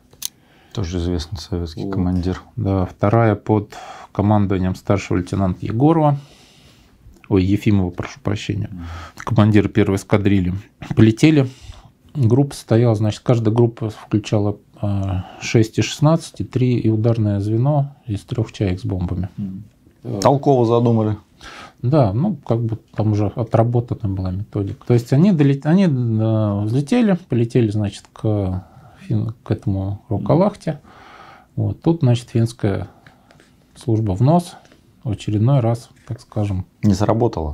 Тоже известный советский вот. командир. Да, вторая под командованием старшего лейтенанта Егорова. Ой, Ефимова, прошу прощения. Командир первой эскадрильи. Полетели. Группа состояла, значит, каждая группа включала шесть и шестнадцать, и три и ударное звено из трех чаек с бомбами. Толково задумали. Да, ну, как бы там уже отработана была методика. То есть они, долет... они взлетели, полетели, значит, к, фин... к этому Рукалахте. Вот. Тут, значит, финская служба в нос в очередной раз, так скажем... Не сработала.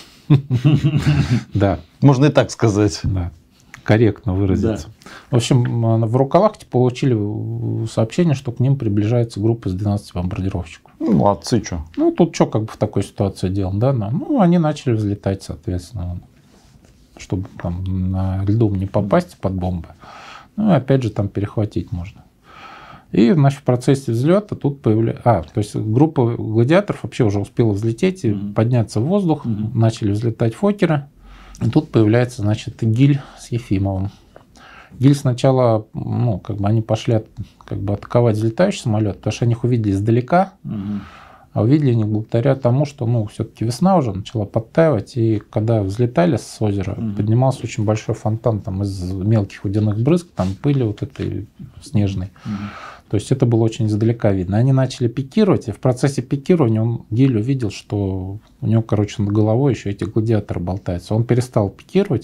Да. Можно и так сказать. Да. Корректно выразиться. Да. В общем, в Рукалахте получили сообщение, что к ним приближается группа из двенадцати бомбардировщиков. Ну, молодцы, что. Ну, тут что как бы в такой ситуации делаем, да? Ну, они начали взлетать, соответственно, чтобы там на льду не попасть под бомбы. Ну, и опять же, там перехватить можно. И, значит, в процессе взлета тут появляется... А, то есть группа гладиаторов вообще уже успела взлететь, mm-hmm. подняться в воздух, mm-hmm. начали взлетать Фоккеры. И тут появляется, значит, Гиль с Ефимовым. Гиль сначала, ну, как бы они пошли как бы атаковать взлетающий самолет, потому что они их увидели издалека. Угу. А увидели они благодаря тому, что, ну, все-таки весна уже начала подтаивать, и когда взлетали с озера, mm-hmm. поднимался очень большой фонтан там из мелких водяных брызг, там пыли вот этой снежной. Mm-hmm. То есть это было очень издалека видно. Они начали пикировать, и в процессе пикирования он Гиль увидел, что у него, короче, над головой еще эти гладиаторы болтаются. Он перестал пикировать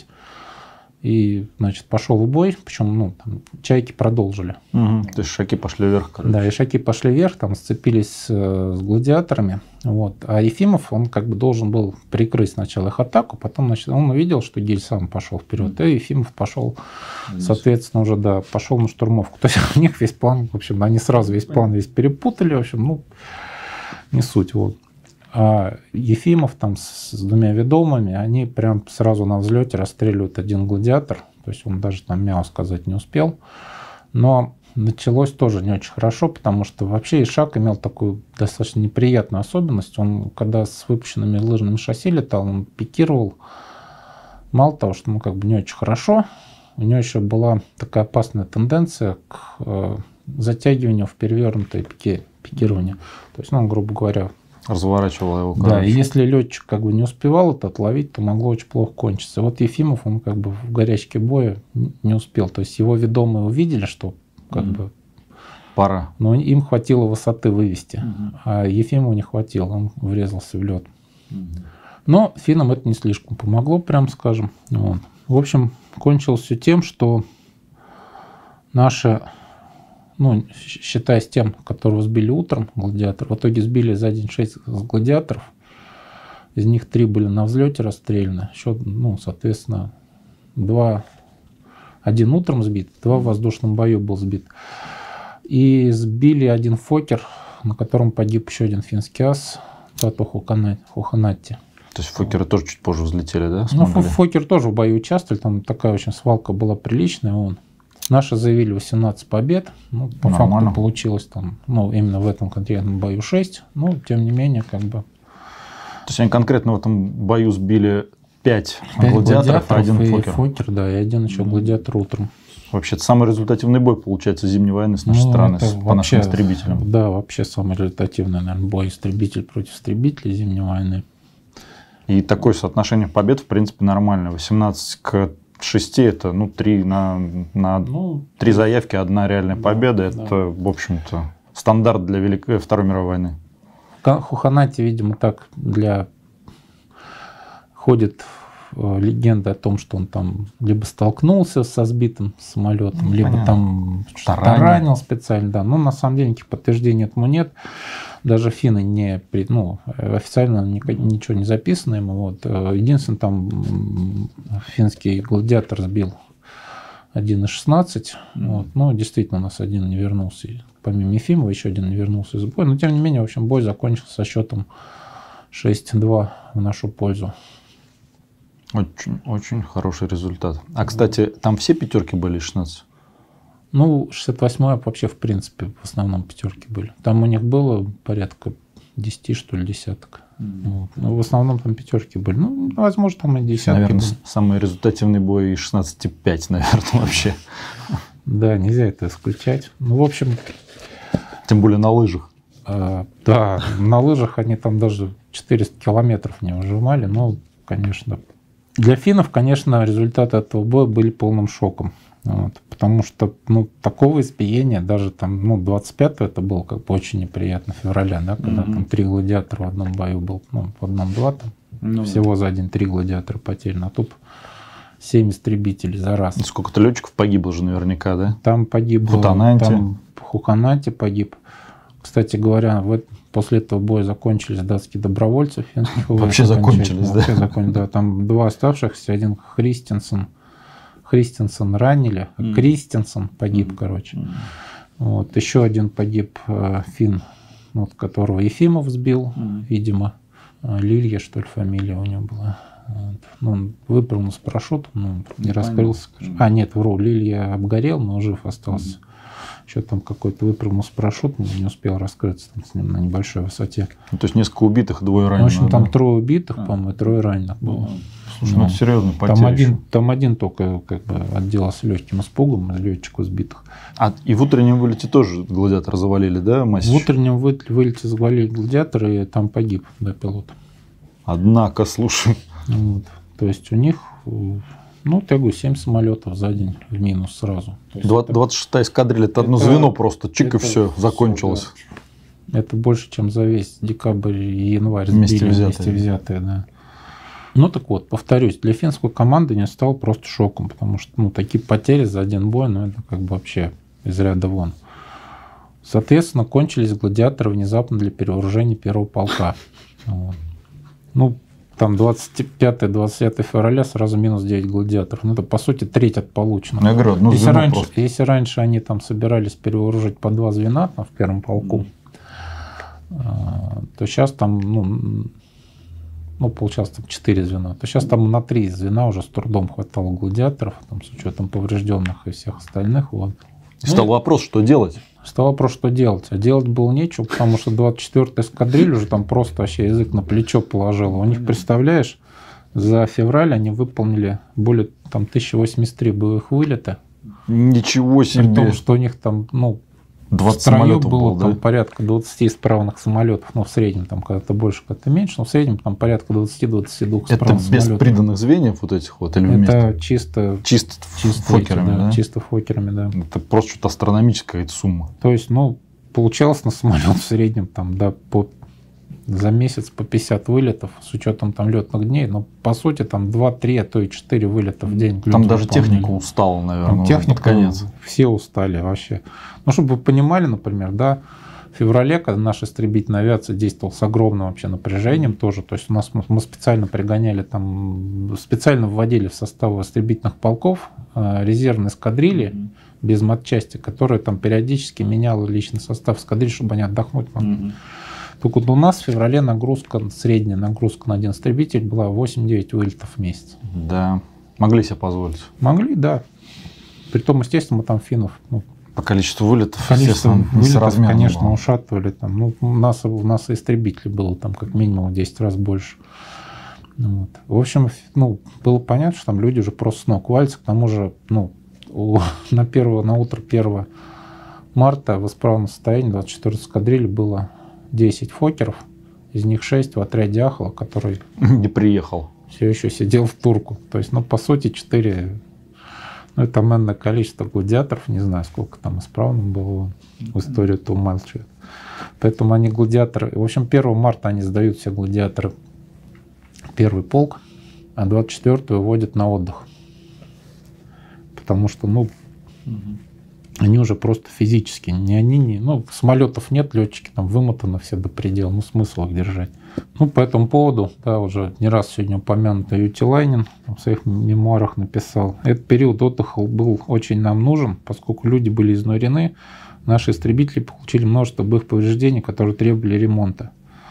и, значит, пошел в бой, причем, ну, там, чайки продолжили. Угу. То есть шаки пошли вверх, короче. Да, и шаки пошли вверх, там сцепились э, с гладиаторами. Вот. А Ефимов, он как бы должен был прикрыть сначала их атаку, потом, значит, он увидел, что Гиль сам пошел вперед, и Ефимов пошел, соответственно, уже, да, пошел на штурмовку. То есть у них весь план, в общем, они сразу весь план весь перепутали, в общем, ну, не суть, вот. А Ефимов там с, с двумя ведомыми, они прям сразу на взлете расстреливают один гладиатор, то есть он даже там мяу сказать не успел. Но началось тоже не очень хорошо, потому что вообще Ишак имел такую достаточно неприятную особенность. Он, когда с выпущенными лыжными шасси летал, он пикировал. Мало того, что ну как бы не очень хорошо, у него еще была такая опасная тенденция к э, затягиванию в перевернутое пике, пикирование. То есть, ну, грубо говоря, разворачивала его. Короче. Да, и если летчик как бы не успевал это отловить, то могло очень плохо кончиться. Вот Ефимов, он как бы в горячке боя не успел. То есть его ведомые увидели, что как mm-hmm. бы пора. Но им хватило высоты вывести, mm-hmm. а Ефимову не хватило, он врезался в лед. Mm-hmm. Но финнам это не слишком помогло, прям скажем. Вот. В общем, кончилось все тем, что наши, ну, считая с тем, которого сбили утром, гладиатор, в итоге сбили за день шесть гладиаторов, из них три были на взлете расстреляны, еще, ну, соответственно, два, один утром сбит, два в воздушном бою был сбит. И сбили один Фокер, на котором погиб еще один финский ас, Тато Хуханатти. То есть Фокеры тоже чуть позже взлетели, да? Ну, Фокер тоже в бою участвовали, там такая очень свалка была приличная, он. Наши заявили восемнадцать побед, ну, по Нормально. факту получилось там, ну, именно в этом конкретном бою шесть, но тем не менее, как бы... То есть они конкретно в этом бою сбили пять гладиаторов, гладиаторов, один и Фокер. Фокер, да, и один еще mm. гладиатор утром. Вообще, это самый результативный бой, получается, зимней войны с нашей ну, стороны, по вообще, нашим истребителям. Да, вообще самый результативный, наверное, бой истребитель против истребителей зимней войны. И такое соотношение побед, в принципе, нормальное. восемнадцать к шести это, ну, три на, на ну, три заявки, одна реальная да, победа. Это, да. в общем-то, стандарт для Великой Второй мировой войны. Хуханатти, видимо, так для... ходит легенда о том, что он там либо столкнулся со сбитым самолетом, ну, либо понятно. там что-то ранил специально. Да. Но на самом деле никаких подтверждений этому нет. Даже финны не, ну, официально ничего не записано ему. Вот. Единственное, там финский гладиатор сбил один из шестнадцати. Mm-hmm. Вот. Ну, действительно, у нас один не вернулся. Помимо Ефимова, еще один не вернулся из боя. Но, тем не менее, в общем, бой закончился со счетом шесть-два в нашу пользу. Очень, очень хороший результат. А, кстати, там все пятерки были шестнадцать? Ну, шестьдесят восьмая вообще, в принципе, в основном пятерки были. Там у них было порядка десяти, что ли, десяток. Mm-hmm. Вот. Но в основном там пятерки были. Ну, возможно, там и десятки. Наверное, были. Самый результативный бой из шестнадцати пять, наверное, вообще. Да, нельзя это исключать. Ну, в общем... Тем более на лыжах. А, да, на лыжах они там даже четыреста километров не выжимали. Ну, конечно... Для финнов, конечно, результаты этого боя были полным шоком. Вот, потому что ну, такого избиения, даже там, ну, двадцать пятого это было как бы очень неприятно, февраля, да, когда mm-hmm. там три гладиатора в одном бою был, ну, в одном-два там, mm-hmm. всего за день три гладиатора потеряно, а тут семь истребителей за раз. Сколько-то летчиков погибло же наверняка, да? Там погиб Хуханатти погиб. Кстати говоря, в этом после этого боя закончились датские добровольцы. Вообще закончились, да? Вообще закончились, да. Там два оставшихся, один Христенсен. Христенсен ранили, а mm. Кристенсен погиб, mm. короче. Mm. Вот. Еще один погиб э, финн, вот, которого Ефимов сбил, mm. видимо. Лилья, что ли, фамилия у него была. Вот. Ну, он выпрыгнул с парашютом, но не, не раскрылся. Mm. А, нет, вру, Лилья обгорел, но жив остался. Mm. Еще там какой-то выпрыгнул с парашютом, не успел раскрыться там с ним на небольшой высоте. Ну, то есть несколько убитых, двое раненых. В общем, там да? трое убитых, а. по-моему, и трое раненых было. Слушай, ну, Ну, это серьезный потеря. Там один, там один только как бы отделался легким испугом, летчиков сбитых. А, и в утреннем вылете тоже гладиатор завалили, да, Масич? В утреннем вы- вылете завалили гладиатор, и там погиб, да, пилот. Однако, слушай. Вот. То есть у них, ну, я говорю, семь самолетов за день в минус сразу. То есть это- двадцать шестая эскадрилья, это одно это- звено просто, чик, и это все, всё, закончилось. да. Это больше, чем за весь декабрь и январь Вместе сбили, взятые. вместе взятые, да. Ну так вот, повторюсь, для финского командования стал просто шоком, потому что ну, такие потери за один бой, ну это как бы вообще из ряда вон. Соответственно, кончились гладиаторы внезапно для перевооружения первого полка. Вот. Ну, там двадцать пятое - двадцать девятое февраля сразу минус девять гладиаторов. Ну, это, по сути, треть от полученного. Я говорю, одно если, звено раньше, просто. если раньше они там собирались перевооружить по два звена там, в первом полку, а, то сейчас там, ну, ну, получалось там четыре звена, то сейчас там на три звена уже с трудом хватало гладиаторов, там, с учетом поврежденных и всех остальных. Вот. И стал вопрос, что делать? Стал вопрос, что делать. А делать было нечего, потому что двадцать четвёртая эскадриль уже там просто вообще язык на плечо положила. У них, представляешь, за февраль они выполнили более там тысяча восемьдесят три боевых вылета. Ничего При том, себе. что у них там, ну, в двадцать строю самолетов было было, там да? порядка двадцать исправных самолетов, ну, в среднем, там когда-то больше, когда-то меньше, но в среднем там порядка двадцать - двадцать два Это исправных без самолетов. приданных звеньев вот этих вот или вместе? Это чисто, Чисто, чисто фокерами, эти, да, да? чисто фокерами, да. Это просто что-то астрономическая эта сумма. То есть, ну, получалось на самолет в среднем там, да, по, за месяц по пятьдесят вылетов, с учетом там летных дней, но по сути там два-три, а то и четыре вылета в день. Там люди даже выполняли. техника устала, наверное, Там уже техника, под конец. все устали вообще. Ну, чтобы вы понимали, например, да, в феврале, когда наша истребительная авиация действовала с огромным вообще напряжением тоже, то есть у нас мы специально пригоняли там, специально вводили в состав истребительных полков э, резервные эскадрильи mm-hmm. без матчасти, которые там периодически меняла личный состав эскадрильи, чтобы они отдохнуть могли. Mm-hmm. Только вот у нас в феврале нагрузка, средняя нагрузка на один истребитель была восемь-девять вылетов в месяц. Да, могли себе позволить. Могли, да. Притом, естественно, мы там финнов, ну, по количеству вылетов, количество естественно, вылетов, конечно, было. ушатывали. Там. Ну, у, нас, у нас и истребителей было там как минимум в десять раз больше. Вот. В общем, ну, было понятно, что там люди уже просто с ног валятся. К тому же, ну, у, на, первого, на утро первого марта в исправном состоянии двадцать четвёртой эскадрильи было десять фокеров, из них шесть в отряде Ахла, который не приехал. Все еще сидел в турку. То есть, ну, по сути, четыре... Ну, это энное количество гладиаторов, не знаю, сколько там исправным было, в историю-то умалчивает. Поэтому они гладиаторы... В общем, первого марта они сдают все гладиаторы первый полк, а двадцать четвёртого выводят на отдых. Потому что, ну, угу. они уже просто физически, не они, не... Ну, самолетов нет, летчики там вымотаны все до предела, ну, смысл их держать. Ну, по этому поводу, да, уже не раз сегодня упомянутый Ютилайнен в своих мемуарах написал. Этот период отдыха был очень нам нужен, поскольку люди были изнурены, наши истребители получили множество боевых повреждений, которые требовали ремонта.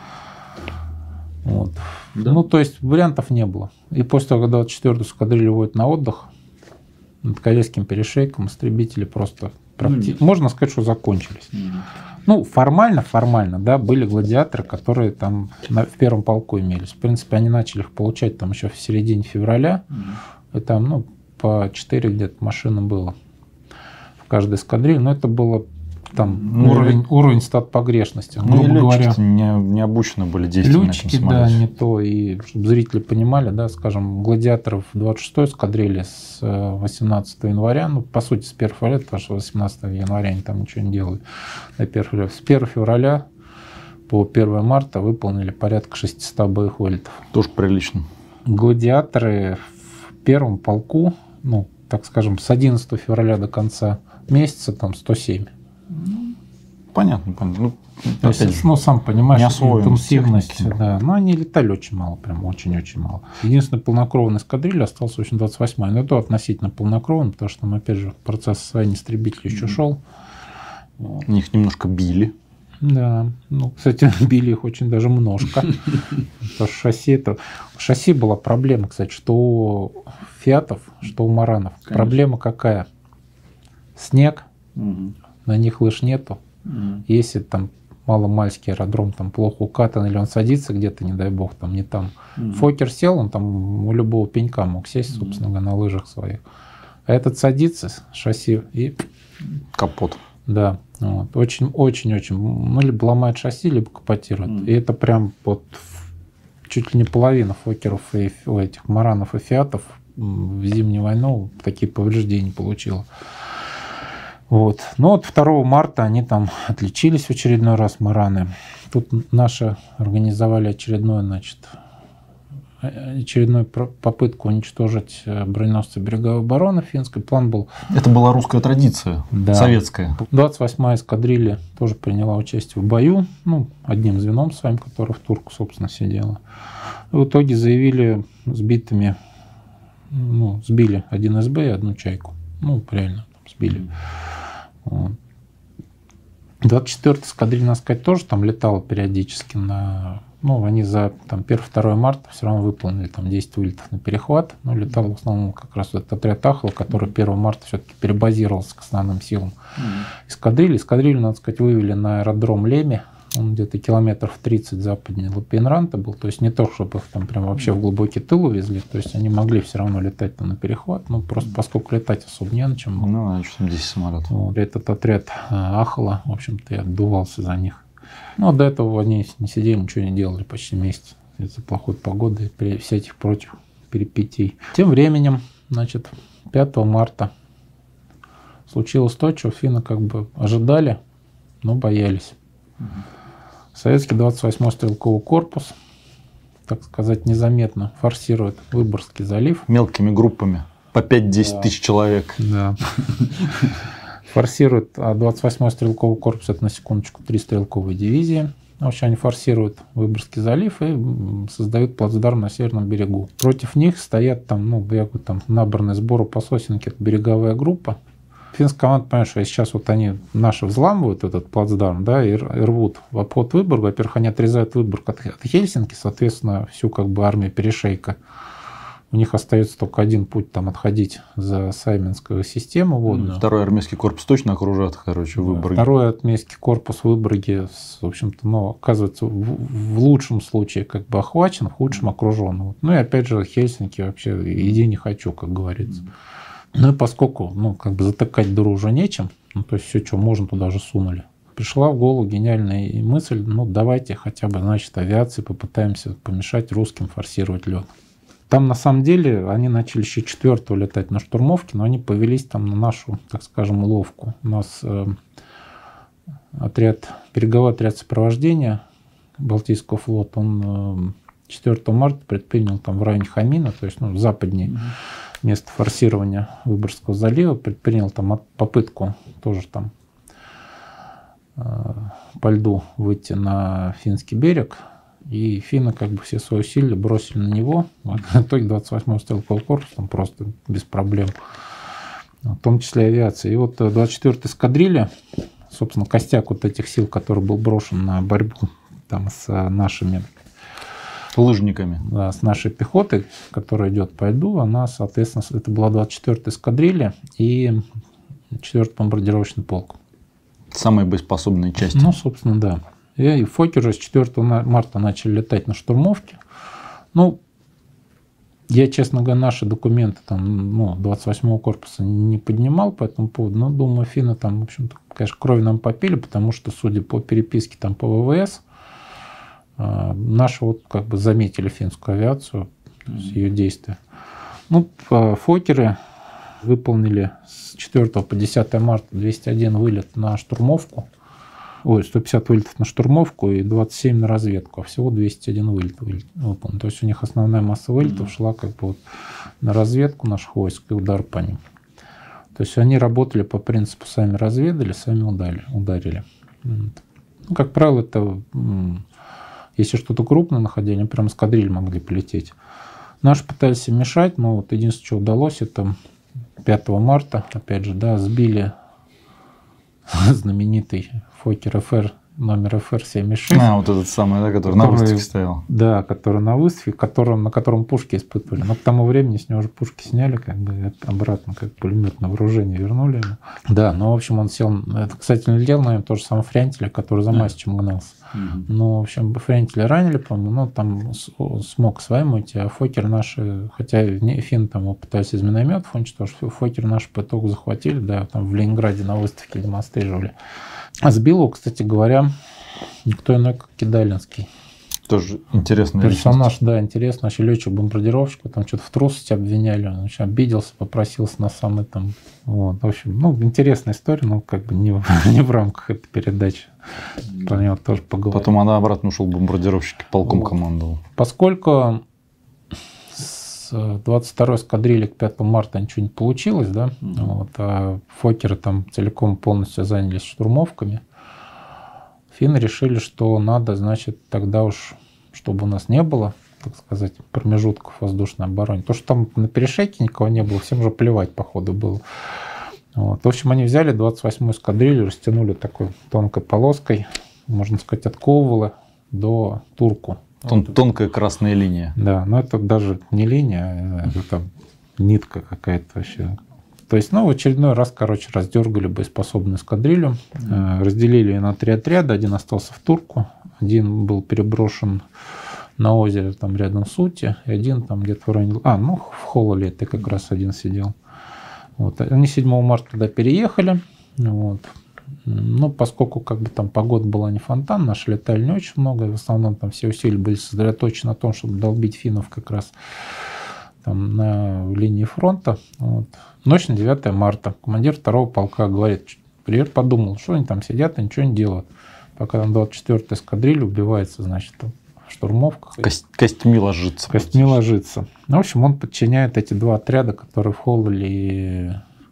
Вот. Да. Ну, то есть вариантов не было. И после того, когда двадцать четвёртую эскадрилью вводят на отдых, над Корейским перешейком истребители просто, практи... ну, можно сказать, что закончились. Mm-hmm. Ну, формально, формально, да, были гладиаторы, которые там на, в первом полку имелись. В принципе, они начали их получать там еще в середине февраля. Mm-hmm. И там, ну, по четыре где-то машины было в каждой эскадрилье. Но это было там ну, уровень, или... уровень стат погрешности. Ну, грубо говоря, не, не обучены были действовать. Летчики, да, не то. И чтобы зрители понимали, да, скажем, гладиаторов двадцать шестой эскадрильи с восемнадцатого января, ну, по сути, с первого февраля, потому что восемнадцатого января они там ничего не делают. С первого февраля по первое марта выполнили порядка шестисот боевых вылетов. Тоже прилично. Гладиаторы в первом полку, ну, так скажем, с одиннадцатого февраля до конца месяца там сто семь. Понятно, понятно. Ну, То есть, же, ну, сам понимаешь, интенсивность, техники. Да. Но они летали очень мало, прям очень-очень мало. Единственная полнокровная эскадрилья осталась в общем двадцать восьмая. Но это относительно полнокровная, потому что там, опять же, процесс освоения истребителей еще шел. Вот. Их немножко били. Да. Ну, кстати, били их очень даже множко. Потому что шасси это... Шасси была проблема, кстати, что у Фиатов, что у Маранов. Проблема какая? Снег. На них лыж нету. Mm. Если там маломальский аэродром там плохо укатан, или он садится где-то, не дай бог, там не там. Mm-hmm. Фокер сел, он там у любого пенька мог сесть, собственно говоря, mm-hmm. на лыжах своих. А этот садится с шасси и... Капот. Да. Вот. Очень-очень-очень. Ну, либо ломает шасси, либо капотирует. Mm-hmm. И это прям вот чуть ли не половина фокеров и у этих маранов и фиатов в зимнюю войну такие повреждения получила. Вот. Но вот второго марта они там отличились в очередной раз, мараны. Тут наши организовали очередное, значит, очередную попытку уничтожить броненосцы береговой обороны финской. План был... Это была русская традиция, да. Советская. двадцать восьмая эскадрилья тоже приняла участие в бою, ну, одним звеном своим, который в Турку, собственно, сидела. В итоге заявили сбитыми, ну, сбили один эс бэ и одну чайку. Ну, реально, сбили. Вот. двадцать четвёртая эскадрилья, надо сказать, тоже там летала периодически на... Ну, они за там, первое-второе марта все равно выполнили там десять вылетов на перехват. Но летал в основном как раз этот отряд Ахла, который первого марта все-таки перебазировался к основным силам mm-hmm. эскадрильи. Эскадрилью, надо сказать, вывели на аэродром Леми. Он где-то километров тридцать западнее Лапенранта был. То есть не то, чтобы их там прям вообще в глубокий тыл увезли. То есть они могли все равно летать там на перехват. Ну, просто поскольку летать особо не на чем было. Ну, а что там десять самолетов. Вот. Этот отряд Ахла, в общем-то, я отдувался за них. Ну, до этого они не сидели, ничего не делали почти месяц из-за плохой погоды и при всяких прочих перипетий. Тем временем, значит, пятого марта случилось то, чего финны как бы ожидали, но боялись. Угу. Советский двадцать восьмой стрелковый корпус, так сказать, незаметно форсирует Выборгский залив. Мелкими группами, по пять-десять да. тысяч человек. Да. Форсируют, а двадцать восьмой стрелковый корпус, это на секундочку три стрелковые дивизии. В общем, они форсируют Выборгский залив и создают плацдарм на северном берегу. Против них стоят там, ну, якобы там набранные сборы по сосенке, это береговая группа. Финская команда, понимаешь, что сейчас вот они наши взламывают этот плацдарм, да, и рвут в обход Выборга. Во-первых, они отрезают Выборг от, от Хельсинки, соответственно, всю как бы армию перешейка. У них остается только один путь там отходить за Сайминскую систему водную. Второй армейский корпус точно окружат, короче, в Выборге. Второй армейский корпус в Выборге, в общем-то, ну, оказывается, в, в лучшем случае как бы охвачен, в худшем окружен. Ну и опять же, Хельсинки вообще иди не хочу, как говорится. Ну и поскольку, ну, как бы затыкать дыру уже нечем, ну, то есть все, что можно, туда же сунули. Пришла в голову гениальная мысль, ну, давайте хотя бы, значит, авиации попытаемся помешать русским форсировать лед. Там, на самом деле, они начали еще четвертого летать на штурмовке, но они повелись там на нашу, так скажем, уловку. У нас э, отряд, береговой отряд сопровождения Балтийского флота, он э, четвёртого марта предпринял там в районе Хамина, то есть, ну, западнее mm-hmm. место форсирования Выборгского залива, предпринял там попытку тоже там э, по льду выйти на финский берег. И финны как бы все свои усилия бросили на него. В итоге двадцать восьмой стрелковый корпус там просто без проблем. В том числе авиация. И вот двадцать четвёртая эскадрилья, собственно, костяк вот этих сил, который был брошен на борьбу там с нашими лыжниками. Да, с нашей пехотой, которая идет по льду, она, соответственно, это была двадцать четвёртая эскадрилья и четвёртый бомбардировочный полк. Самые боеспособные части. Ну, собственно, да. И Фокер уже с четвёртого марта начали летать на штурмовке. Ну, я, честно говоря, наши документы там, ну, двадцать восьмого корпуса не поднимал по этому поводу, но думаю, финны там, в общем-то, конечно, кровь нам попили, потому что, судя по переписке там по ВВС, э, наши вот как бы заметили финскую авиацию, mm-hmm. ее действия. Ну, Фокеры выполнили с четвёртого по десятое марта двести один вылет на штурмовку. Ой, сто пятьдесят вылетов на штурмовку и двадцать семь на разведку, а всего двести один вылет выполнен. То есть у них основная масса вылетов mm-hmm. шла как бы вот на разведку наших войск и удар по ним. То есть они работали по принципу сами разведали, сами ударили. ударили. Ну, как правило, это если что-то крупное находили, они прям эскадриль могли полететь. Наши пытались им мешать, но вот единственное, что удалось, это пятого марта, опять же, да, сбили знаменитый Фокер эф эр номер эф эр семьдесят шесть. А, вот этот самый, да, который, который на выставке стоял. Да, который на выставке, которым, на котором пушки испытывали. Но к тому времени с него уже пушки сняли, как бы обратно, как пулемет на вооружение вернули ему. Да, ну, в общем, он сел... Это, кстати, не летел на нем тоже самый Фрянтеля, который за Масичем гнался. Mm-hmm. Ну, в общем, Фрянтеля ранили, по-моему, но там смог своим уйти, а Фокер наши, хотя финны там его пытались из минометов уничтожить, Фокер наши по итогу захватили, да, там в Ленинграде на выставке демонстрировали. А сбил его, кстати говоря, никто иной, как Кидалинский. Тоже интересный персонаж, личность. Да, интересно. Вообще летчик-бомбардировщик, там что-то в трусости обвиняли, он очень обиделся, попросился на самый там... Вот, в общем, ну, интересная история, но как бы не, не в рамках этой передачи. Про него тоже поговорим. Потом она обратно ушел в бомбардировщики, полком вот. Командовал. Поскольку с двадцать второй эскадрильи к пятому марта ничего не получилось, да, mm-hmm. вот, а Фокеры там целиком полностью занялись штурмовками, финны решили, что надо, значит, тогда уж, чтобы у нас не было, так сказать, промежутков воздушной обороны. То, что там на перешейке никого не было, всем же плевать, походу, было. Вот. В общем, они взяли двадцать восьмую эскадрилью, растянули такой тонкой полоской, можно сказать, от Ковала до Турку. Тон, вот. Тонкая красная линия. Да, но это даже не линия, это нитка какая-то вообще. То есть, ну, в очередной раз, короче, раздергали боеспособную эскадрилью, mm-hmm. разделили ее на три отряда, один остался в Турку, один был переброшен на озере там рядом с Ути, и один там где-то в районе... А, ну, в Хололе ты как раз один сидел. Вот. Они седьмого марта туда переехали, вот. Ну, поскольку как бы там погода была не фонтан, наши летали не очень много, и в основном там все усилия были сосредоточены на том, чтобы долбить финнов как раз там на линии фронта. Вот. Ночь на девятое марта. Командир второго полка говорит, Приер подумал, что они там сидят и ничего не делают. Пока там двадцать четвёртая эскадрилья убивается, значит, там, в штурмовках. Кость, костьми ложится. Костьми ложится. Ну, в общем, он подчиняет эти два отряда, которые в Холле и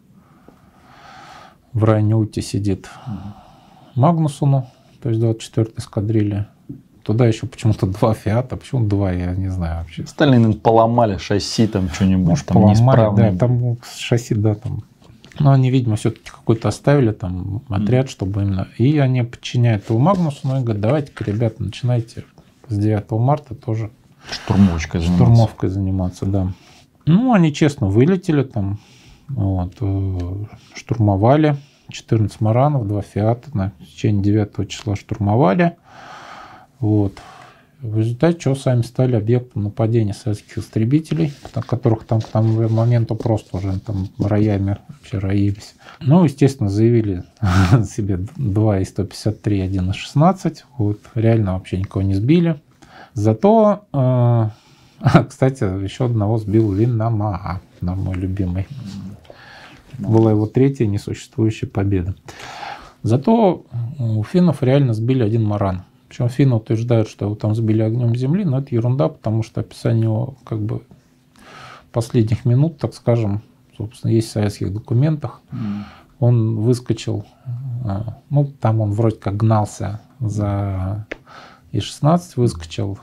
в районе Ути сидит, Магнусону, то есть двадцать четвёртая эскадрилья. Туда еще почему-то два Фиата, почему два, я не знаю вообще. Остальные, наверное, поломали шасси, там что-нибудь, может, там неисправные. Да, там шасси, да, там. Но они, видимо, все-таки какой-то оставили там отряд, чтобы именно... И они подчиняют его Магнусу, ну и говорят, давайте-ка, ребята, начинайте с девятого марта тоже штурмовочкой заниматься. Штурмовкой заниматься, да. Ну, они честно вылетели там, вот, штурмовали. четырнадцать маранов, два Фиата на течение девятого числа штурмовали. Вот. В результате чего сами стали объектом нападения советских истребителей, которых там к тому моменту просто уже там роями вообще роились. Ну, естественно, заявили себе два И сто пятьдесят три, один И шестнадцать. Вот. Реально вообще никого не сбили. Зато, э, кстати, еще одного сбил Линнамаа, мой любимый. Была его третья несуществующая победа. Зато у финнов реально сбили один маран. Причем финны утверждают, что его там сбили огнем земли, но это ерунда, потому что описание его как бы последних минут, так скажем, собственно, есть в советских документах. Mm. Он выскочил, ну, там он вроде как гнался за И шестнадцать, выскочил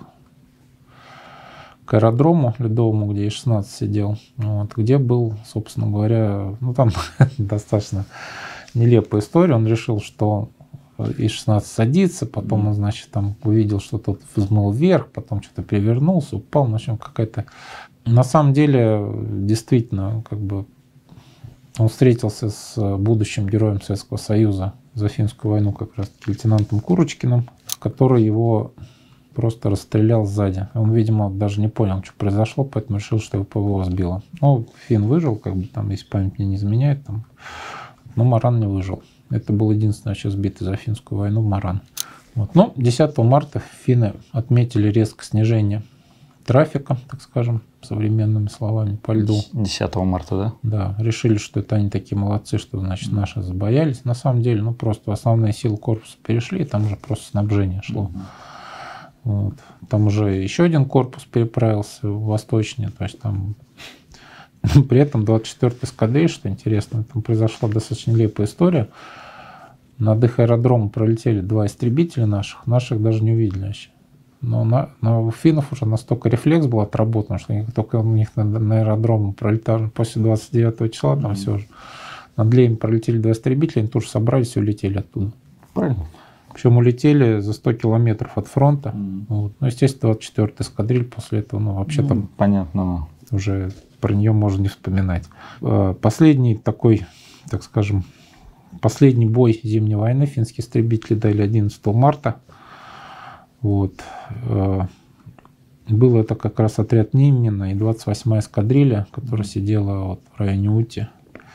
к аэродрому ледовому, где И шестнадцать сидел, вот, где был, собственно говоря, ну, там достаточно нелепая история. Он решил, что И шестнадцать садится, потом он, значит, там увидел, что тот взмыл вверх, потом что-то перевернулся, упал, в общем, какая-то... На самом деле, действительно, как бы он встретился с будущим героем Советского Союза за Финскую войну, как раз лейтенантом Курочкиным, который его просто расстрелял сзади. Он, видимо, даже не понял, что произошло, поэтому решил, что его ПВО сбило. Ну, фин выжил, как бы там, если память мне не изменяет, там, но маран не выжил. Это был единственный вообще сбитый за Финскую войну маран. Вот. Но десятого марта финны отметили резкое снижение трафика, так скажем, современными словами, по льду. десятого марта, да? Да. Решили, что это они такие молодцы, что, значит, mm-hmm. наши забоялись. На самом деле, ну, просто основные силы корпуса перешли, и там уже просто снабжение шло. Mm-hmm. Вот. Там уже еще один корпус переправился восточнее, то есть там... При этом двадцать четвёртая эскадрилья, что интересно, там произошла достаточно нелепая история. Над их аэродромом пролетели два истребителя наших, наших даже не увидели вообще. Но, на, но у финнов уже настолько рефлекс был отработан, что они только у них на, на аэродром пролетали после двадцать девятого числа, там mm-hmm. все же. Над Леем пролетели два истребителя, они тоже собрались и улетели оттуда. Правильно. Причем улетели за сто километров от фронта. Mm. Вот. Ну, естественно, двадцать четвёртая эскадриль после этого, ну, вообще mm. там... Понятно. Уже про нее можно не вспоминать. Последний такой, так скажем, последний бой зимней войны финские истребители дали одиннадцатого марта. Вот. Был это как раз отряд Нимнина и двадцать восьмая эскадрилья, которая сидела вот в районе Ути.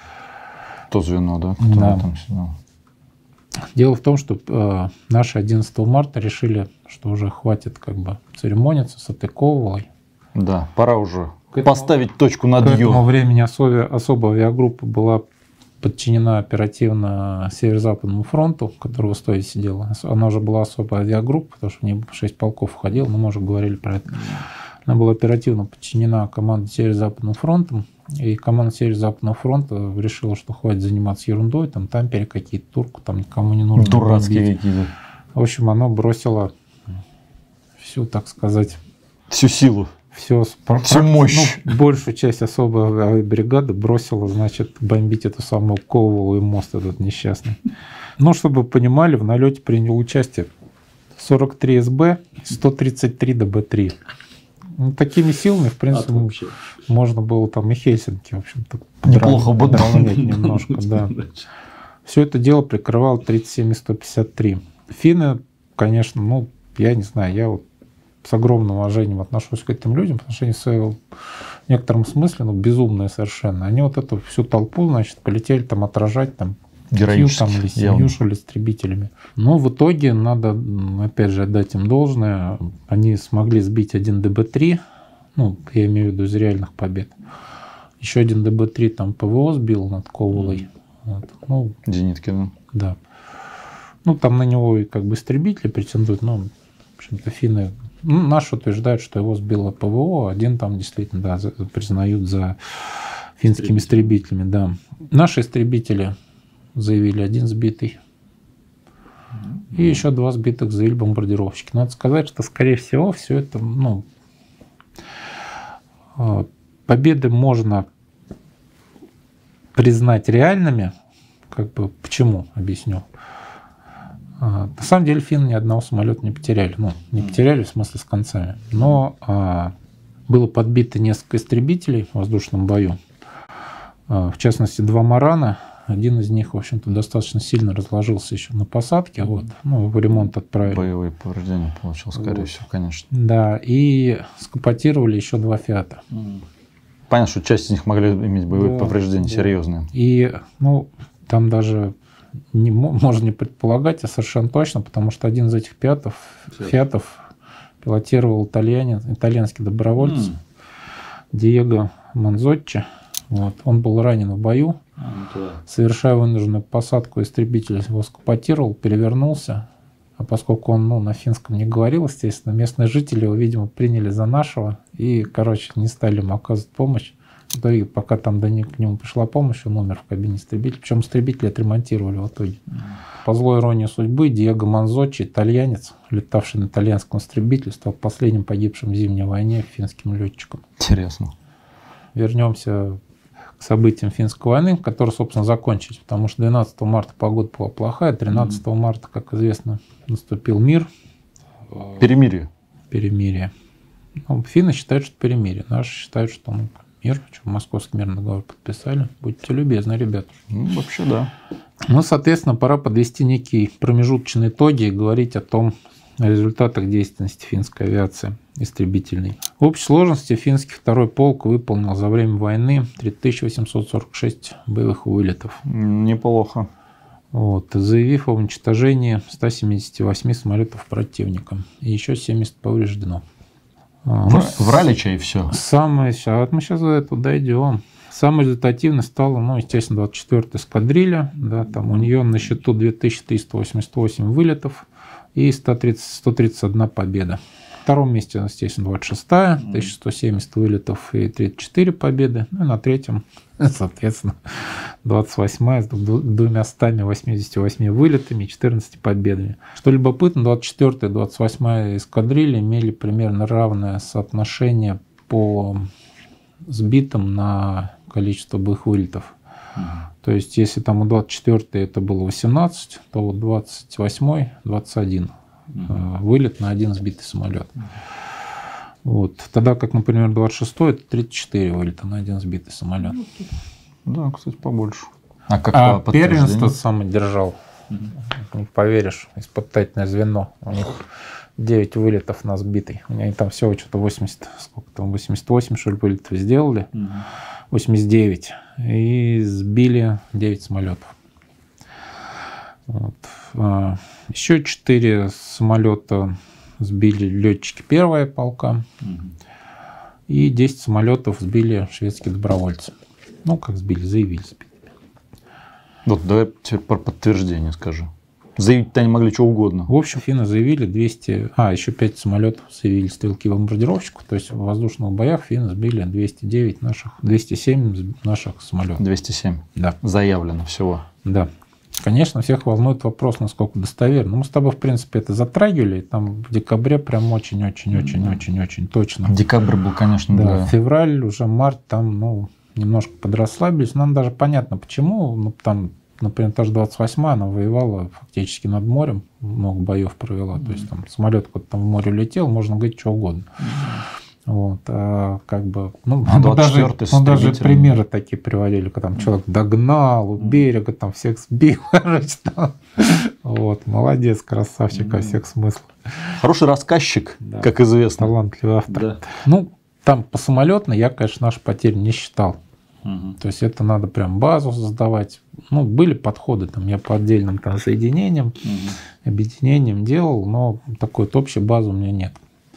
То звено, да? Да. Там сидел. Дело в том, что э, наши одиннадцатого марта решили, что уже хватит как бы церемониться с этой Ковалой. Да, пора уже к этому, поставить точку над «ю». К этому «ю». времени особо, особая авиагруппа была подчинена оперативно Северо-Западному фронту, который в Устое сидела. Она уже была особая авиагруппа, потому что в ней шесть полков входило, но мы уже говорили про это. Она была оперативно подчинена команде Северо-Западным фронтом, и команда Северо-Западного фронта решила, что хватит заниматься ерундой, там тампере какие-то, турку, там никому не нужно. Дурацкие какие-то. В общем, она бросила всю, так сказать... Всю силу. Все, всю мощь. Ну, большую часть особой бригады бросила, значит, бомбить эту самую Ковалу и мост этот несчастный. Ну, чтобы вы понимали, в налете принял участие сорок три эс бэ, сто тридцать три дэ бэ три. Ну, такими силами, в принципе, а, можно было там и Хельсинки, в общем-то, неплохо бы немножко, да. Все это дело прикрывал тридцать семь сто пятьдесят три. Финны, конечно, ну, я не знаю, я вот с огромным уважением отношусь к этим людям, потому что они в некотором смысле, ну, безумные совершенно. Они вот эту всю толпу, значит, полетели там отражать, там, пятью там, или семью, что ли, истребителями. Но в итоге надо, опять же, отдать им должное. Они смогли сбить один дэ бэ три, ну, я имею в виду из реальных побед. Еще один дэ бэ три там ПВО сбил над Ковалой. Вот. Ну, зенитки, да. Да. Ну, там на него и как бы истребители претендуют, но, в общем-то, финны... Ну, наши утверждают, что его сбило ПВО, один там действительно, да, за, признают за финскими истребителями, да. Наши истребители заявили один сбитый. И еще два сбитых заявили бомбардировщики. Надо сказать, что, скорее всего, все это, ну, победы можно признать реальными. Как бы, почему? Объясню. На самом деле финны ни одного самолета не потеряли. Ну, не потеряли в смысле с концами. Но а, было подбито несколько истребителей в воздушном бою. А, в частности, два «Марана». Один из них, в общем-то, достаточно сильно разложился еще на посадке. Вот. Ну, его ремонт отправили. Боевые повреждения получил, скорее вот. всего, конечно. Да, и скопотировали еще два «Фиата». Понятно, что часть из них могли иметь боевые да, повреждения да. серьезные. И, ну, там даже... Не, можно не предполагать, а совершенно точно, потому что один из этих пиатов, фиатов пилотировал итальянин, итальянский добровольец mm. Диего Манзотчи. Вот. Он был ранен в бою, mm, совершая вынужденную посадку, истребитель его скопотировал, перевернулся. А поскольку он ну, на финском не говорил, естественно, местные жители его, видимо, приняли за нашего и, короче, не стали ему оказывать помощь. В итоге, пока там до них, к нему пришла помощь, он умер в кабине истребителя. Причем истребители отремонтировали в итоге. Mm. По злой иронии судьбы, Диего Манзотчи, итальянец, летавший на итальянском истребителе, стал последним погибшим в зимней войне финским летчиком. Интересно. Вернемся к событиям финской войны, которые, собственно, закончились. Потому что двенадцатого марта погода была плохая, тринадцатого mm. марта, как известно, наступил мир. Перемирие. Перемирие. Ну, финны считают, что перемирие. Наши считают, что... Ну, мир, что московский мирный договор подписали. Будьте любезны, ребята. Ну, вообще, да. Ну, соответственно, пора подвести некие промежуточные итоги и говорить о том, о результатах деятельности финской авиации истребительной. В общей сложности финский второй полк выполнил за время войны три тысячи восемьсот сорок шесть боевых вылетов. Неплохо. Вот, заявив о уничтожении ста семидесяти восьми самолетов противника. И еще семьдесят повреждено. Ну, врали чай и все. Самое, а вот мы сейчас до этого дойдем. Самой результативной стала, ну, естественно, двадцать четвёртая эскадрилья. Да, там у нее на счету две тысячи триста восемьдесят восемь вылетов и сто тридцать, сто тридцать одна победа. На втором месте, естественно, двадцать шестая, тысяча сто семьдесят вылетов и тридцать четыре победы. Ну и на третьем, соответственно, двадцать восьмая с двумястами восьмидесятью восьмью вылетами и четырнадцатью победами. Что любопытно, двадцать четвёртая и двадцать восьмая эскадрильи имели примерно равное соотношение по сбитым на количество боевых вылетов. Mm-hmm. То есть, если там у двадцать четвёртой это было восемнадцать, то у двадцать восьмой двадцать один. Mm-hmm. Вылет на один сбитый самолет. Mm-hmm. Вот. Тогда как, например, двадцать шестой это тридцать четыре вылета на один сбитый самолет. Да, кстати, побольше. А как а по первенство сам держал. Mm-hmm. Не поверишь, испытательное звено. У них девять вылетов на сбитый. У меня там всего что-то восемьдесят, сколько там, восемьдесят восемь, что ли, вылетов сделали. Mm-hmm. восемьдесят девять. И сбили девять самолетов. Вот. Еще четыре самолета сбили летчики первого полка. Mm-hmm. И десять самолетов сбили шведские добровольцы. Ну, как сбили, заявили сбили. Вот, давай теперь про подтверждение скажи. Заявить-то они могли что угодно. В общем, финны заявили двести... А, еще пять самолетов заявили стрелки-бомбардировщиков. То есть в воздушных боях финны сбили двести девять наших... двести семь наших самолетов. двести семь? Да. Заявлено всего? Да. Конечно, всех волнует вопрос, насколько достоверно. Мы с тобой, в принципе, это затрагивали. Там в декабре прям очень-очень-очень-очень-очень mm-hmm. точно. Декабрь был, конечно, да. да. Февраль, уже март, там, ну, немножко подрасслабились. Нам даже понятно, почему. Ну, там... Например, та же двадцать восьмая, она воевала фактически над морем, много боев провела. Mm-hmm. То есть там самолет куда-то там в море летел, можно говорить что угодно. Mm-hmm. Вот, а как бы, ну, а мы даже, мы даже примеры такие приводили, когда там mm-hmm. человек догнал у берега, там всех сбил. Вот, молодец, красавчик во всех смыслах. Хороший рассказчик, как известно. Талантливый автор. Ну, там по самолетной я, конечно, наши потери не считал. Угу. То есть это надо прям базу создавать. Ну, были подходы, там я по отдельным там соединениям, угу. объединениям делал, но такой вот общей базы у меня нет.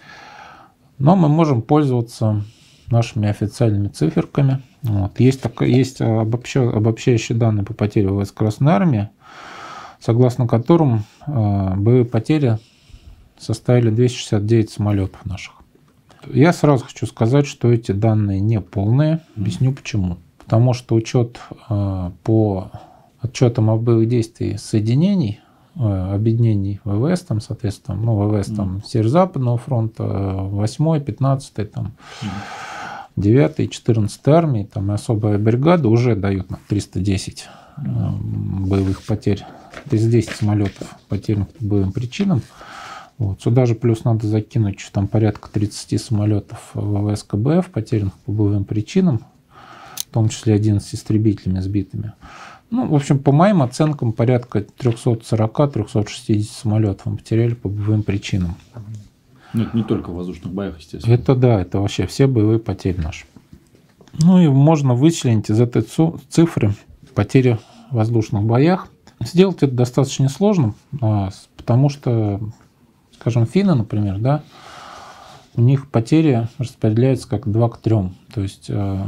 Но мы можем пользоваться нашими официальными циферками. Вот. Есть, такая, есть обобща, обобщающие данные по потерям войск Красной Армии, согласно которым э, боевые потери составили двести шестьдесят девять самолетов наших. Я сразу хочу сказать, что эти данные не полные. Объясню почему. Потому что учет э, по отчетам о боевых действиях соединений, э, объединений ВВС, там, соответственно, ну, ВВС там Северо-Западного фронта, восьмой, пятнадцатой, там, девятой, четырнадцатой армии, там и особая бригада уже дают на триста десять э, боевых потерь, триста десять самолетов потерянных по боевым причинам. Вот. Сюда же плюс надо закинуть, что там порядка тридцать самолетов ВВС КБФ, потерянных по боевым причинам, в том числе одиннадцать истребителями сбитыми. Ну, в общем, по моим оценкам, порядка триста сорок - триста шестьдесят самолетов мы потеряли по боевым причинам. Ну, это не только в воздушных боях, естественно. Это да, это вообще все боевые потери наши. Ну и можно вычленить из этой цифры потери в воздушных боях. Сделать это достаточно несложно, потому что, скажем, финны, например, да, у них потери распределяются как два к трем. То есть, э,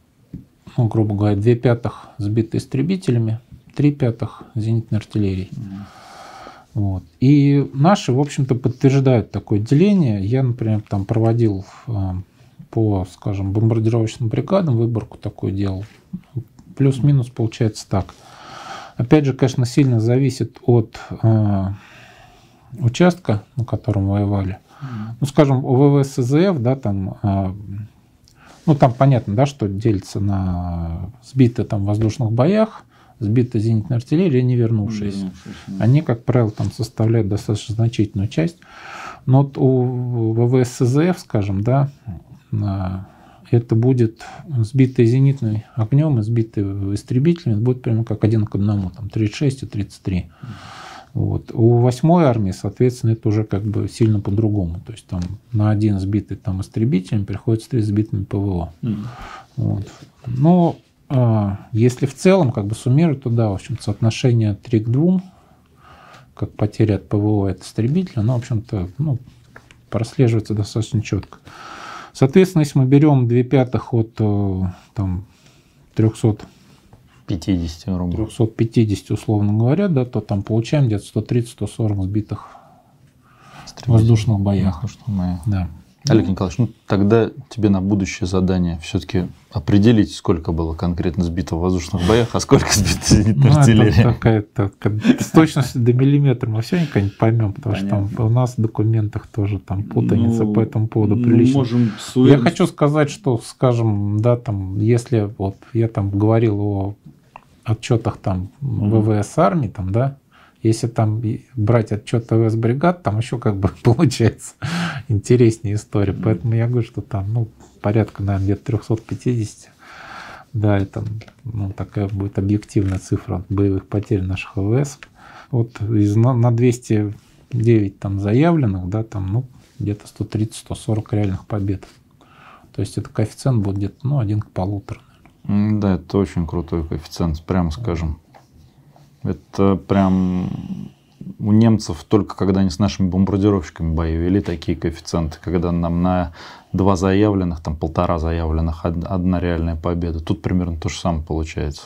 ну, грубо говоря, две пятых сбиты истребителями, три пятых зенитной артиллерией. Mm-hmm. Вот. И наши, в общем-то, подтверждают такое деление. Я, например, там проводил э, по, скажем, бомбардировочным бригадам выборку такую делал. Плюс-минус получается так. Опять же, конечно, сильно зависит от э, участка, на котором воевали. Mm-hmm. Ну, скажем, у ВВС СЗФ, да, там, э, ну, там понятно, да, что делится на сбитые там в воздушных боях, сбитые зенитной артиллерии и не вернувшиеся. Mm-hmm. Они, как правило, там составляют достаточно значительную часть. Но вот у ВВС СЗФ, скажем, да, э, это будет сбитые зенитным огнем и сбитые истребителями, это будет прямо как один к одному, там тридцать шесть и тридцать три. Mm-hmm. Вот. У восьмой армии, соответственно, это уже как бы сильно по-другому. То есть там на один сбитый там истребителем приходится три сбитыми ПВО. Mm-hmm. Вот. Но а, если в целом как бы суммировать, то да, в общем, соотношение три к двум, как потери от ПВО от истребителя, оно, в общем-то, ну, прослеживается достаточно четко. Соответственно, если мы берем две пятых от там, триста пятьдесят, триста пятьдесят, условно говоря, да, то там получаем где-то сто тридцать - сто сорок сбитых в воздушных боях. Да. Олег Николаевич, ну тогда тебе на будущее задание все-таки определить, сколько было конкретно сбито в воздушных боях, а сколько сбито зенитной ну, артиллерии. Это такая-то, с точностью до миллиметра мы все никогда не поймем, потому Понятно. Что там у нас в документах тоже там путаница ну, по этому поводу ну, прилично. Можем я хочу сказать, что, скажем, да, там, если вот я там говорил о отчетах там ВВС армии, там, да, если там брать отчет ВВС бригад, там еще как бы получается интереснее история. Поэтому я говорю, что там, ну, порядка, наверное, где-то триста пятьдесят. Да, это, ну, такая будет объективная цифра боевых потерь наших ВВС. Вот из, на, на двести девять там заявленных, да, там, ну, где-то сто тридцать — сто сорок реальных побед. То есть это коэффициент будет где-то, ну, один к полутора. Да, это очень крутой коэффициент, прямо скажем. Это прям у немцев только когда они с нашими бомбардировщиками бои вели такие коэффициенты, когда нам на два заявленных, там полтора заявленных, одна реальная победа. Тут примерно то же самое получается.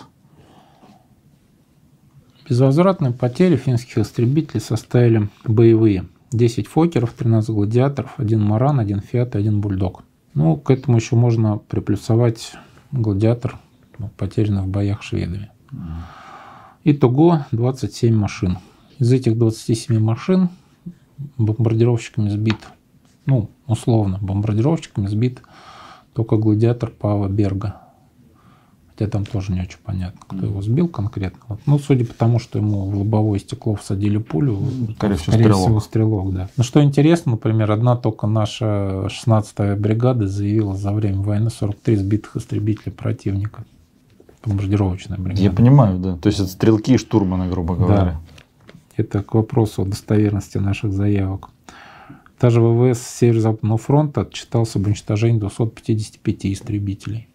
Безвозвратные потери финских истребителей составили боевые: десять Фоккеров, тринадцать Гладиаторов, один Маран, один Фиат и один Бульдог. Ну, к этому еще можно приплюсовать Гладиатор, ну, потерянных в боях шведами. Итого двадцать семь машин. Из этих двадцати семи машин бомбардировщиками сбит, ну, условно, бомбардировщиками сбит только Гладиатор Пава Берга. Хотя там тоже не очень понятно, кто его сбил конкретно. Вот. Ну, судя по тому, что ему в лобовое стекло всадили пулю, скорее, скорее всего, всего, стрелок. Да. Но что интересно, например, одна только наша шестнадцатая бригада заявила за время войны сорок три сбитых истребителя противника. Бомбардировочная бригада. Я понимаю, да. То есть это стрелки и штурманы, грубо говоря. Да. Это к вопросу о достоверности наших заявок. Та же ВВС Северо-Западного фронта отчитался об уничтожении двухсот пятидесяти пяти истребителей.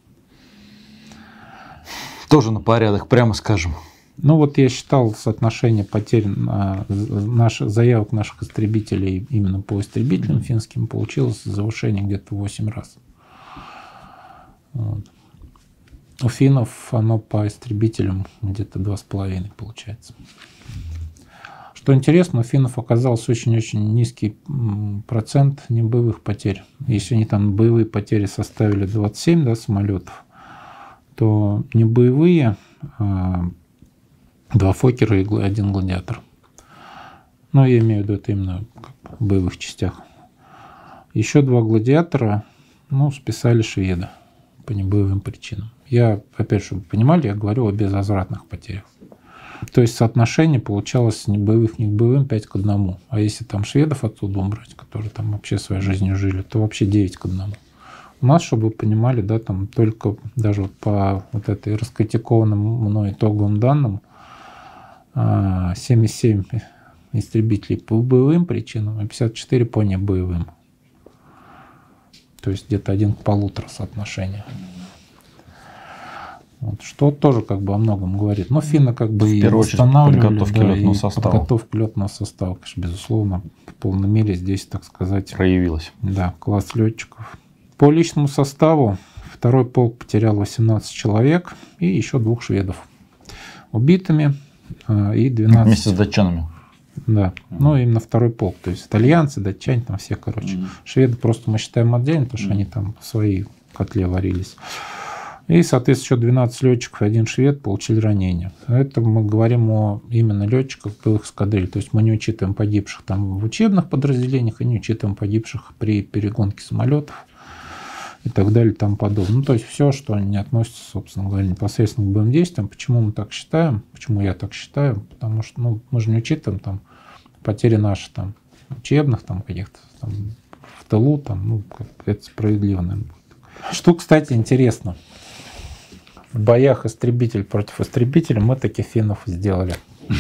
Тоже на порядок, прямо скажем. Ну вот я считал соотношение потерь на наших заявок наших истребителей именно по истребителям финским, получилось завышение где-то в восемь раз. Вот. У финнов оно по истребителям где-то два с половиной получается. Что интересно, у финнов оказался очень-очень низкий процент небоевых потерь. Если они там боевые потери составили двадцать семь, да, самолетов, то небоевые два Фоккера и один Гладиатор. Но я имею в виду это именно в боевых частях. Еще два Гладиатора, ну, списали шведы по небоевым причинам. Я, опять, чтобы вы понимали, я говорю о безвозвратных потерях. То есть соотношение получалось не боевых, не к боевым пять к одному. А если там шведов оттуда убрать, которые там вообще своей жизнью жили, то вообще девять к одному. У нас, чтобы вы понимали, да, там только даже вот по вот этой раскритикованным мной итоговым данным семьдесят семь истребителей по боевым причинам и пятьдесят четыре по небоевым. То есть где-то один к полутора соотношения. Вот, что тоже как бы о многом говорит. Но финны как бы и восстанавливали, подготовки да, летного и состава. подготовка летного состава, конечно, безусловно, в полной мере здесь, так сказать, проявилась. Да, класс летчиков. По личному составу второй полк потерял восемнадцать человек и еще двух шведов убитыми и двенадцать. Вместе с датчанами. Да, ну именно второй полк, то есть итальянцы, датчане, там все, короче. Mm-hmm. Шведы просто мы считаем отдельно, потому что mm-hmm. они там в своей котле варились. И, соответственно, еще двенадцать летчиков и один швед получили ранения. Это мы говорим о именно летчиках боевых эскадриль. То есть мы не учитываем погибших там в учебных подразделениях и не учитываем погибших при перегонке самолетов и так далее и тому подобное. Ну, то есть все, что не относится, собственно говоря, непосредственно к боевым действиям. Почему мы так считаем? Почему я так считаю? Потому что, ну, мы же не учитываем там потери наших там учебных там каких-то там в тылу, там, ну, это справедливо, наверное, будет. Что, кстати, интересно. В боях истребитель против истребителя мы таки финнов сделали.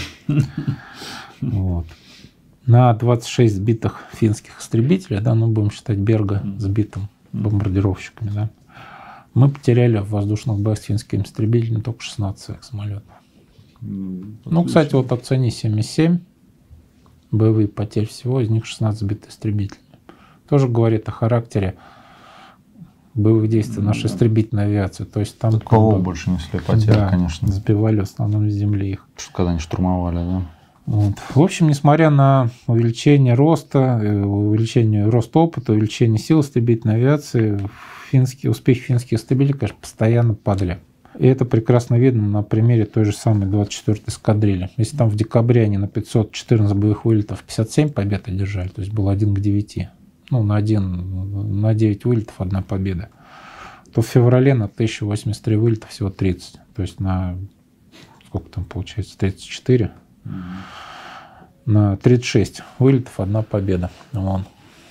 Вот. На двадцать шесть сбитых финских истребителей, да, ну будем считать Берга сбитым бомбардировщиками, да, мы потеряли в воздушных боях с финскими истребителями только шестнадцать своих самолетов. Ну, кстати, вот оцени семьдесят семь боевые потери всего, из них шестнадцать сбитых истребителей. Тоже говорит о характере боевых действий нашей истребительной авиации. То есть там Тут ПВО больше несли потери, да, конечно. Сбивали в основном с земли их. Когда они штурмовали, да. Вот. В общем, несмотря на увеличение роста, увеличение роста опыта, увеличение сил истребительной авиации, финские, успехи финских истребителей, конечно, постоянно падали. И это прекрасно видно на примере той же самой двадцать четвёртой эскадрильи. Если там в декабре они на пятьсот четырнадцать боевых вылетов пятьдесят семь побед одержали, то есть было один к девяти, ну, на, один, на девять вылетов одна победа, то в феврале на тысячу восемьдесят три вылета всего тридцать. То есть на сколько там получается, тридцать четыре. Mm-hmm. На тридцать шесть вылетов, одна победа. Вон.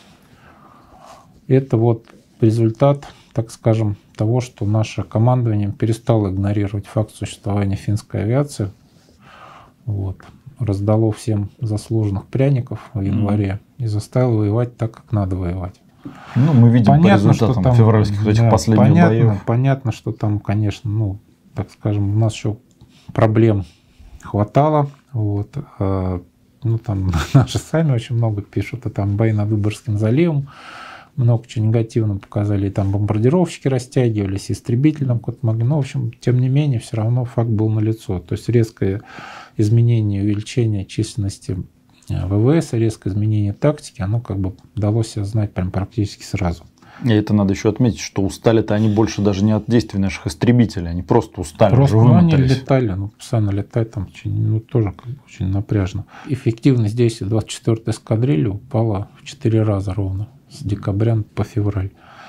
Это вот результат, так скажем, того, что наше командование перестало игнорировать факт существования финской авиации. Вот. Раздало всем заслуженных пряников в январе mm-hmm. и заставило воевать так, как надо воевать. Ну, мы видим понятно, по результатам там, февральских этих да, последних понятно, боев. Понятно, что там, конечно, ну, так скажем, у нас еще проблем хватало. Вот. Ну, там наши сами очень много пишут, а там бои над Выборгским заливом много чего негативно показали, и там бомбардировщики растягивались, и истребители нам куда-то могли. Но, в общем, тем не менее, все равно факт был налицо. То есть резкое изменение, увеличение численности ВВС, резкое изменение тактики, оно как бы дало себя знать прям практически сразу. И это надо еще отметить, что устали-то они больше даже не от действий наших истребителей, они просто устали. Просто ну, они летали, ну, постоянно летать там очень, ну, тоже как бы очень напряжно. Эффективность действий двадцать четвёртой эскадрильи упала в четыре раза ровно с декабря по февраль.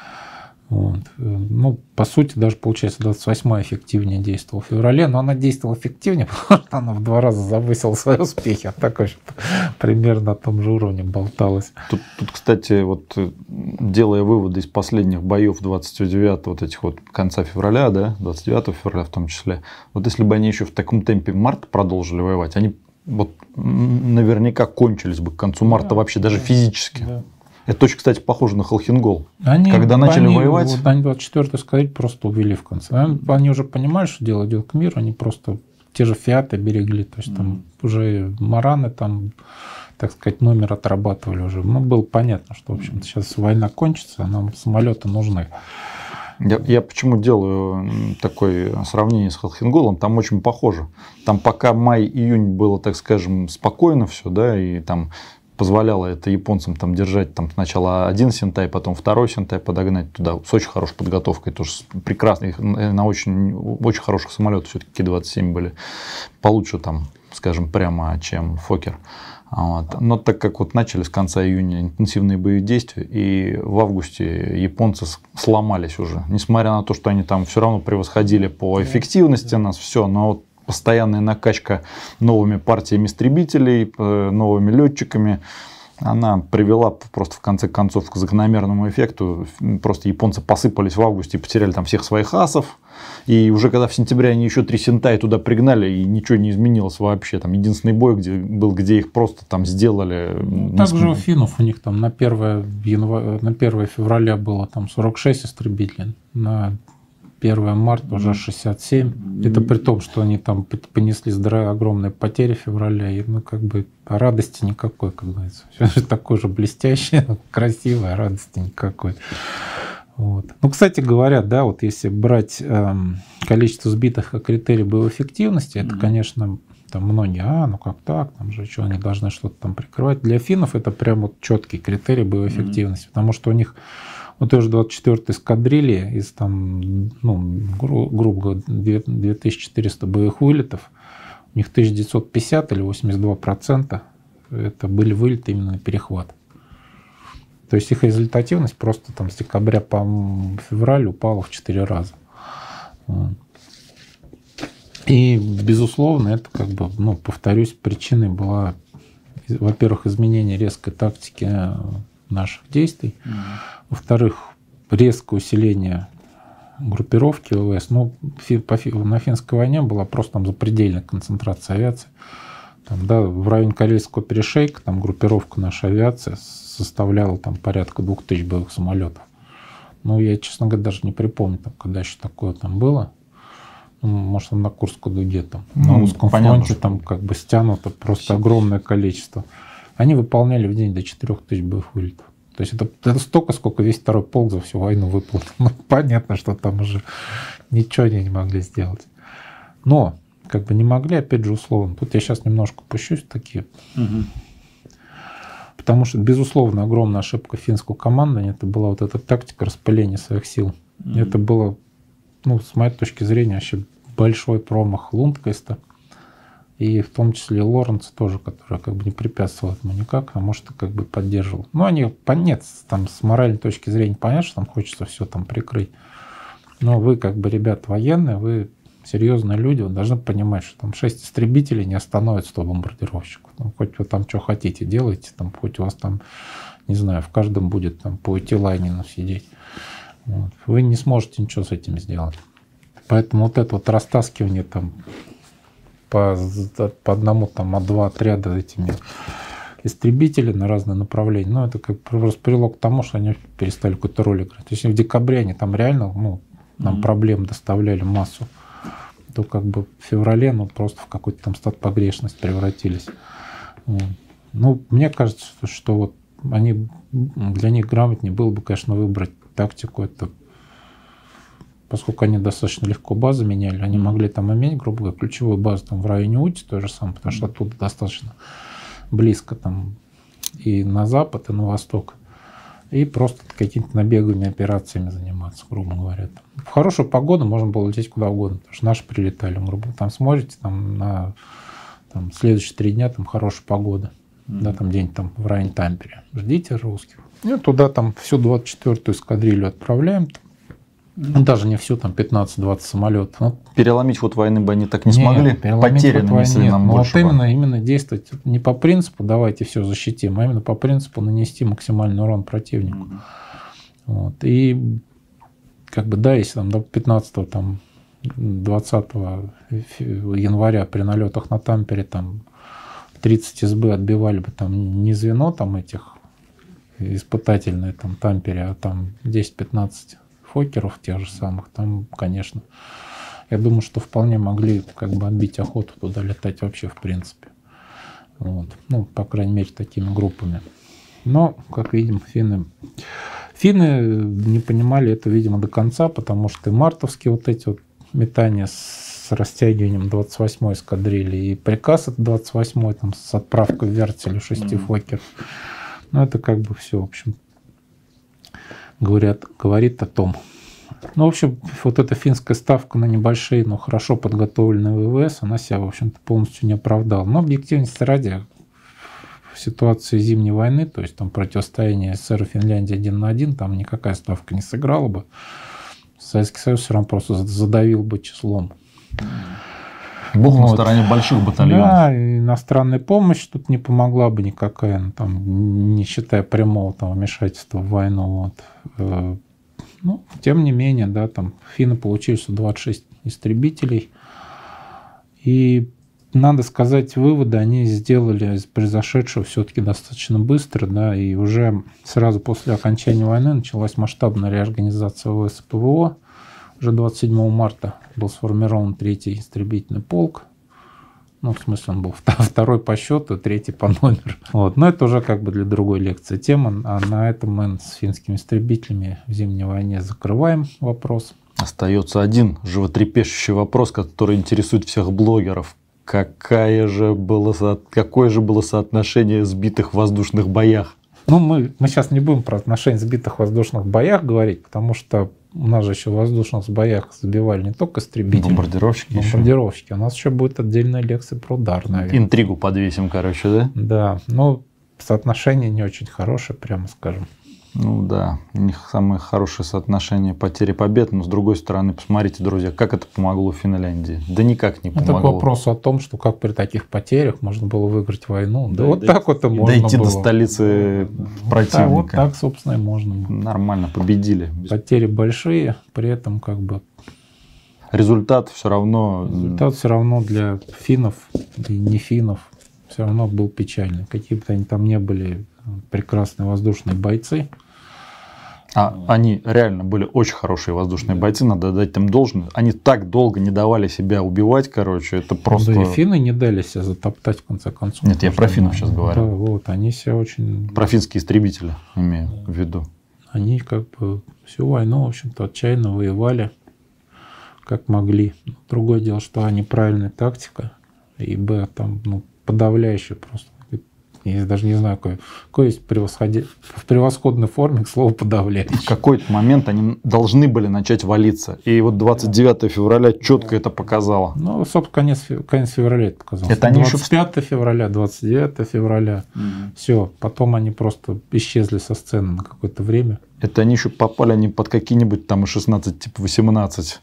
Вот. Ну, по сути, даже получается двадцать восьмая эффективнее действовала в феврале, но она действовала эффективнее, потому что она в два раза завысила свои успехи, а так вообще примерно на том же уровне болталась. Тут, тут, кстати, вот делая выводы из последних боев двадцать девятого, вот этих вот конца февраля, да, двадцать девятого февраля в том числе, вот если бы они еще в таком темпе марта продолжили воевать, они вот наверняка кончились бы к концу марта да, вообще, даже да, физически. Да. Это очень, кстати, похоже на Холхенгол. Они, когда начали они, воевать... Вот, они двадцать четвёртую эскадриль просто увели в конце. Они, они уже понимали, что дело идет к миру, они просто те же фиаты берегли. То есть mm. там уже мараны, там, так сказать, номер отрабатывали уже. Ну, было понятно, что, в общем-то, сейчас война кончится, а нам самолеты нужны. Я, я почему делаю такое сравнение с Холхенголом, там очень похоже. Там пока май-июнь было, так скажем, спокойно все, да, и там... позволяло это японцам там держать там сначала один Сентай, потом второй Сентай подогнать туда с очень хорошей подготовкой, тоже прекрасных, на очень, очень хороших самолетах все-таки Ки двадцать семь были, получше там, скажем, прямо, чем Фокер. Вот. Но так как вот начали с конца июня интенсивные боевые действия, и в августе японцы сломались уже, несмотря на то, что они там все равно превосходили по эффективности нас, все, но вот постоянная накачка новыми партиями истребителей, новыми летчиками, она привела просто в конце концов к закономерному эффекту. Просто японцы посыпались в августе и потеряли там всех своих асов. И уже когда в сентябре они еще три Сентай туда пригнали, и ничего не изменилось вообще. Там единственный бой где, был, где их просто там сделали. Ну, также у финнов у них там на первое февраля было там сорок шесть истребителей. На первое марта уже шестьдесят семь. Mm-hmm. Это при том, что они там понесли огромные потери в феврале. И, ну, как бы радости никакой, как говорится. Все же такое же блестящее, красивое, радости никакой. Вот. Ну, кстати говоря, да, вот если брать э, количество сбитых как критерий боевой эффективности, mm-hmm. это, конечно, там многие, а, ну как так, там же что, они должны что-то там прикрывать. Для финнов это прям вот четкий критерий боевой mm-hmm. эффективности, потому что у них вот тоже двадцать четвёртой эскадрильи из там, ну, гру- грубо две тысячи четыреста боевых вылетов, у них тысяча девятьсот пятьдесят или восемьдесят два процента это были вылеты именно на перехват. То есть их результативность просто там с декабря по февраль упала в четыре раза. И, безусловно, это, как бы, ну, повторюсь, причиной была, во-первых, изменение резкой тактики наших действий, mm-hmm. во-вторых, резкое усиление группировки ВВС. Ну, на финской войне была просто там запредельная концентрация авиации. Там, да, в районе Карельского перешейка там группировка нашей авиации составляла там порядка двух тысяч боевых самолетов. Ну, я, честно говоря, даже не припомню, там, когда еще такое там было. Ну, может, там на Курской дуге, там, ну, на узком понятно, фронте, что... там как бы стянуто просто огромное количество. Они выполняли в день до четырёх тысяч боевых вылетов. То есть это, это столько, сколько весь второй полк за всю войну выполнил. Ну, понятно, что там уже ничего они не могли сделать. Но как бы не могли, опять же, условно. Тут я сейчас немножко пущусь в такие. Угу. Потому что, безусловно, огромная ошибка финского командования это была вот эта тактика распыления своих сил. Угу. Это было, ну, с моей точки зрения, вообще большой промах Лундквиста. И в том числе Лоренца тоже, который как бы не препятствовал этому никак, а может и как бы поддерживал. Ну, они, нет, там с моральной точки зрения понятно, что там хочется все там прикрыть. Но вы как бы, ребят, военные, вы серьезные люди вот, должны понимать, что там шесть истребителей не остановят сто бомбардировщиков. Ну, хоть вы там что хотите делайте, там, хоть у вас там, не знаю, в каждом будет там по Утилайнину сидеть. Вот. Вы не сможете ничего с этим сделать. Поэтому вот это вот растаскивание там по, по одному, там, а два отряда этими истребителей на разные направления, ну, это как просто привело к тому, что они перестали какую-то роль играть. То есть в декабре они там реально, ну, нам mm-hmm. проблем доставляли массу, то как бы в феврале, ну, просто в какую-то там стат погрешность превратились. Вот. Ну, мне кажется, что вот они, для них грамотнее было бы, конечно, выбрать тактику, это поскольку они достаточно легко базы меняли, они могли там иметь, грубо говоря, ключевую базу там в районе Ути, то же самое, потому что оттуда достаточно близко там и на запад, и на восток, и просто какими-то набеговыми операциями заниматься, грубо говоря. В хорошую погоду можно было лететь куда угодно, потому что наши прилетали, грубо, там смотрите, там на там, следующие три дня там хорошая погода, mm-hmm. да, там день там в районе Тампере, ждите русских. И туда там всю двадцать четвёртую эскадрилью отправляем, ну, даже не всю, там пятнадцать-двадцать самолетов. Ну, переломить ход войны бы они так не нет, смогли. Потери нанесли нам но больше. Вот именно, именно действовать не по принципу давайте все защитим, а именно по принципу нанести максимальный урон противнику. Mm-hmm. Вот. И как бы да, если там до пятнадцатого, там, двадцатого января при налетах на Тампере там тридцать СБ отбивали бы там не звено там этих испытательное там Тампере, а там десять-пятнадцать фокеров тех же самых, там, конечно, я думаю, что вполне могли как бы отбить охоту туда летать вообще в принципе. Вот. Ну, по крайней мере, такими группами. Но, как видим, финны, финны не понимали это, видимо, до конца, потому что и мартовские вот эти вот метания с растягиванием двадцать восьмой эскадрильи и приказ от двадцать восьмой там, с отправкой в вертелю шести mm-hmm. фокеров. Ну, это как бы все, в общем, говорят, говорит о том. Ну, в общем, вот эта финская ставка на небольшие, но хорошо подготовленные ВВС, она себя, в общем-то, полностью не оправдала. Но объективности ради, в ситуации Зимней войны, то есть там противостояние СССР и Финляндии один на один, там никакая ставка не сыграла бы. Советский Союз все равно просто задавил бы числом. Бог вот. На стороне больших батальонов. Да, и иностранная помощь тут не помогла бы никакая, ну, там, не считая прямого там, вмешательства в войну. Вот. Ну, тем не менее, да, там финны получили сто двадцать шесть истребителей. И, надо сказать, выводы они сделали из произошедшего все-таки достаточно быстро, да, и уже сразу после окончания войны началась масштабная реорганизация ВВС и ПВО. Уже двадцать седьмого марта был сформирован третий истребительный полк. Ну, в смысле, он был второй по счету, третий по номеру. Вот. Но это уже как бы для другой лекции тема. А на этом мы с финскими истребителями в Зимней войне закрываем вопрос. Остается один животрепещущий вопрос, который интересует всех блогеров. Какая же было, какое же было соотношение сбитых в воздушных боях? Ну, мы, мы сейчас не будем про отношения сбитых в воздушных боях говорить, потому что у нас же еще в воздушных боях сбивали не только истребители. Бомбардировщики. Бомбардировщики. Еще. У нас еще будет отдельная лекция про удар, наверное. Интригу подвесим, короче, да? Да. Ну, соотношение не очень хорошее, прямо скажем. Ну да, у них самое хорошее соотношение потери побед, но с другой стороны, посмотрите, друзья, как это помогло Финляндии. Да никак не помогло. Это вопрос о том, что как при таких потерях можно было выиграть войну. Да, да вот так вот и можно было. Дойти до столицы противника. Да, вот так, собственно, и можно было. Нормально, победили. Потери большие, при этом как бы... Результат все равно... Результат все равно для финнов и не финнов все равно был печальный. Какие бы они там не были прекрасные воздушные бойцы. А они реально были очень хорошие воздушные бойцы, надо дать им должное. Они так долго не давали себя убивать, короче, это просто... Да и финны не дали себя затоптать, в конце концов. Нет, я про финнов сейчас говорю. Да, вот, они себя очень... Про финские истребители имею в виду. Они как бы всю войну, в общем-то, отчаянно воевали, как могли. Другое дело, что они правильная тактика, и б, там, ну, подавляющая просто. Я даже не знаю, какое, какое есть превосходи... в превосходной форме к слову подавляющее. В какой-то момент они должны были начать валиться. И вот двадцать девятого февраля четко это показало. Ну, собственно, конец, конец февраля это показало. Это они двадцать пятого февраля, двадцать девятого февраля. Угу. Все, потом они просто исчезли со сцены на какое-то время. Это они еще попали они под какие-нибудь там и шестнадцать, типа восемнадцать.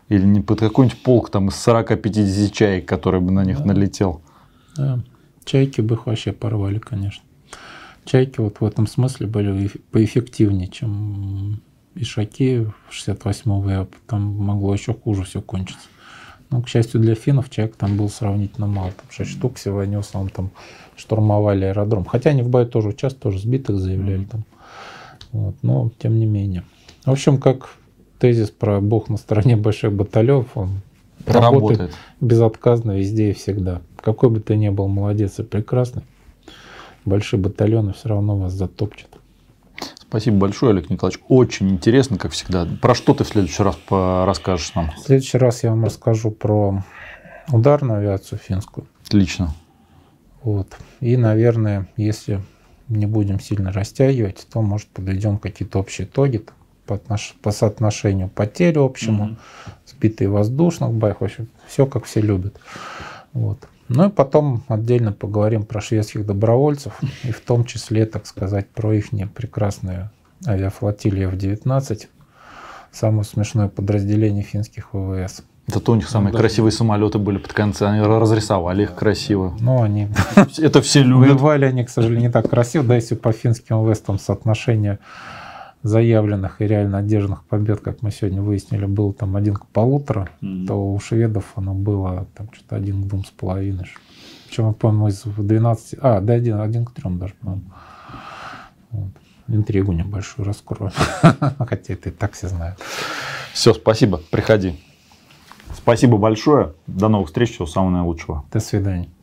Или не под какой-нибудь полк там из сорока-пятидесяти чаек, который бы на них да. налетел. Да. Чайки бы их вообще порвали, конечно. Чайки вот в этом смысле были поэффективнее, чем ишаки шестьдесят восьмого вэ, там могло еще хуже все кончиться. Но, к счастью для финнов, чаек там было сравнительно мало. Там шесть штук всего, они в основном там штурмовали аэродром. Хотя они в бою тоже участвовали, тоже сбитых заявляли там. Вот, но тем не менее. В общем, как тезис про Бог на стороне больших батальонов, он работает, работает безотказно везде и всегда. Какой бы ты ни был молодец и прекрасный, большие батальоны все равно вас затопчут. Спасибо большое, Олег Николаевич. Очень интересно, как всегда. Про что ты в следующий раз расскажешь нам? В следующий раз я вам расскажу про ударную авиацию финскую. Отлично. Вот. И, наверное, если не будем сильно растягивать, то, может, подведем какие-то общие итоги по, отнош... по соотношению потерь общему, mm-hmm. сбитые воздушных боев, в общем, все как все любят. Вот. Ну и потом отдельно поговорим про шведских добровольцев, и в том числе, так сказать, про их прекрасную авиафлотилию эф девятнадцать, самое смешное подразделение финских ВВС. Это у них самые ну, красивые да. самолеты были под конец, они разрисовали их красиво. Ну, они... Это все любят. Воевали они, к сожалению, не так красиво, да, если по финским ВВС там соотношение заявленных и реально одержанных побед, как мы сегодня выяснили, был там один к полутора, mm-hmm. то у шведов оно было там что-то один к двум с половиной. Причем, я помню, из двенадцати, а, да, один, один к трем даже, по-моему. Вот. Интригу небольшую раскрою. Хотя это и так все знают. Все, спасибо, приходи. Спасибо большое. До новых встреч, всего самого наилучшего. До свидания.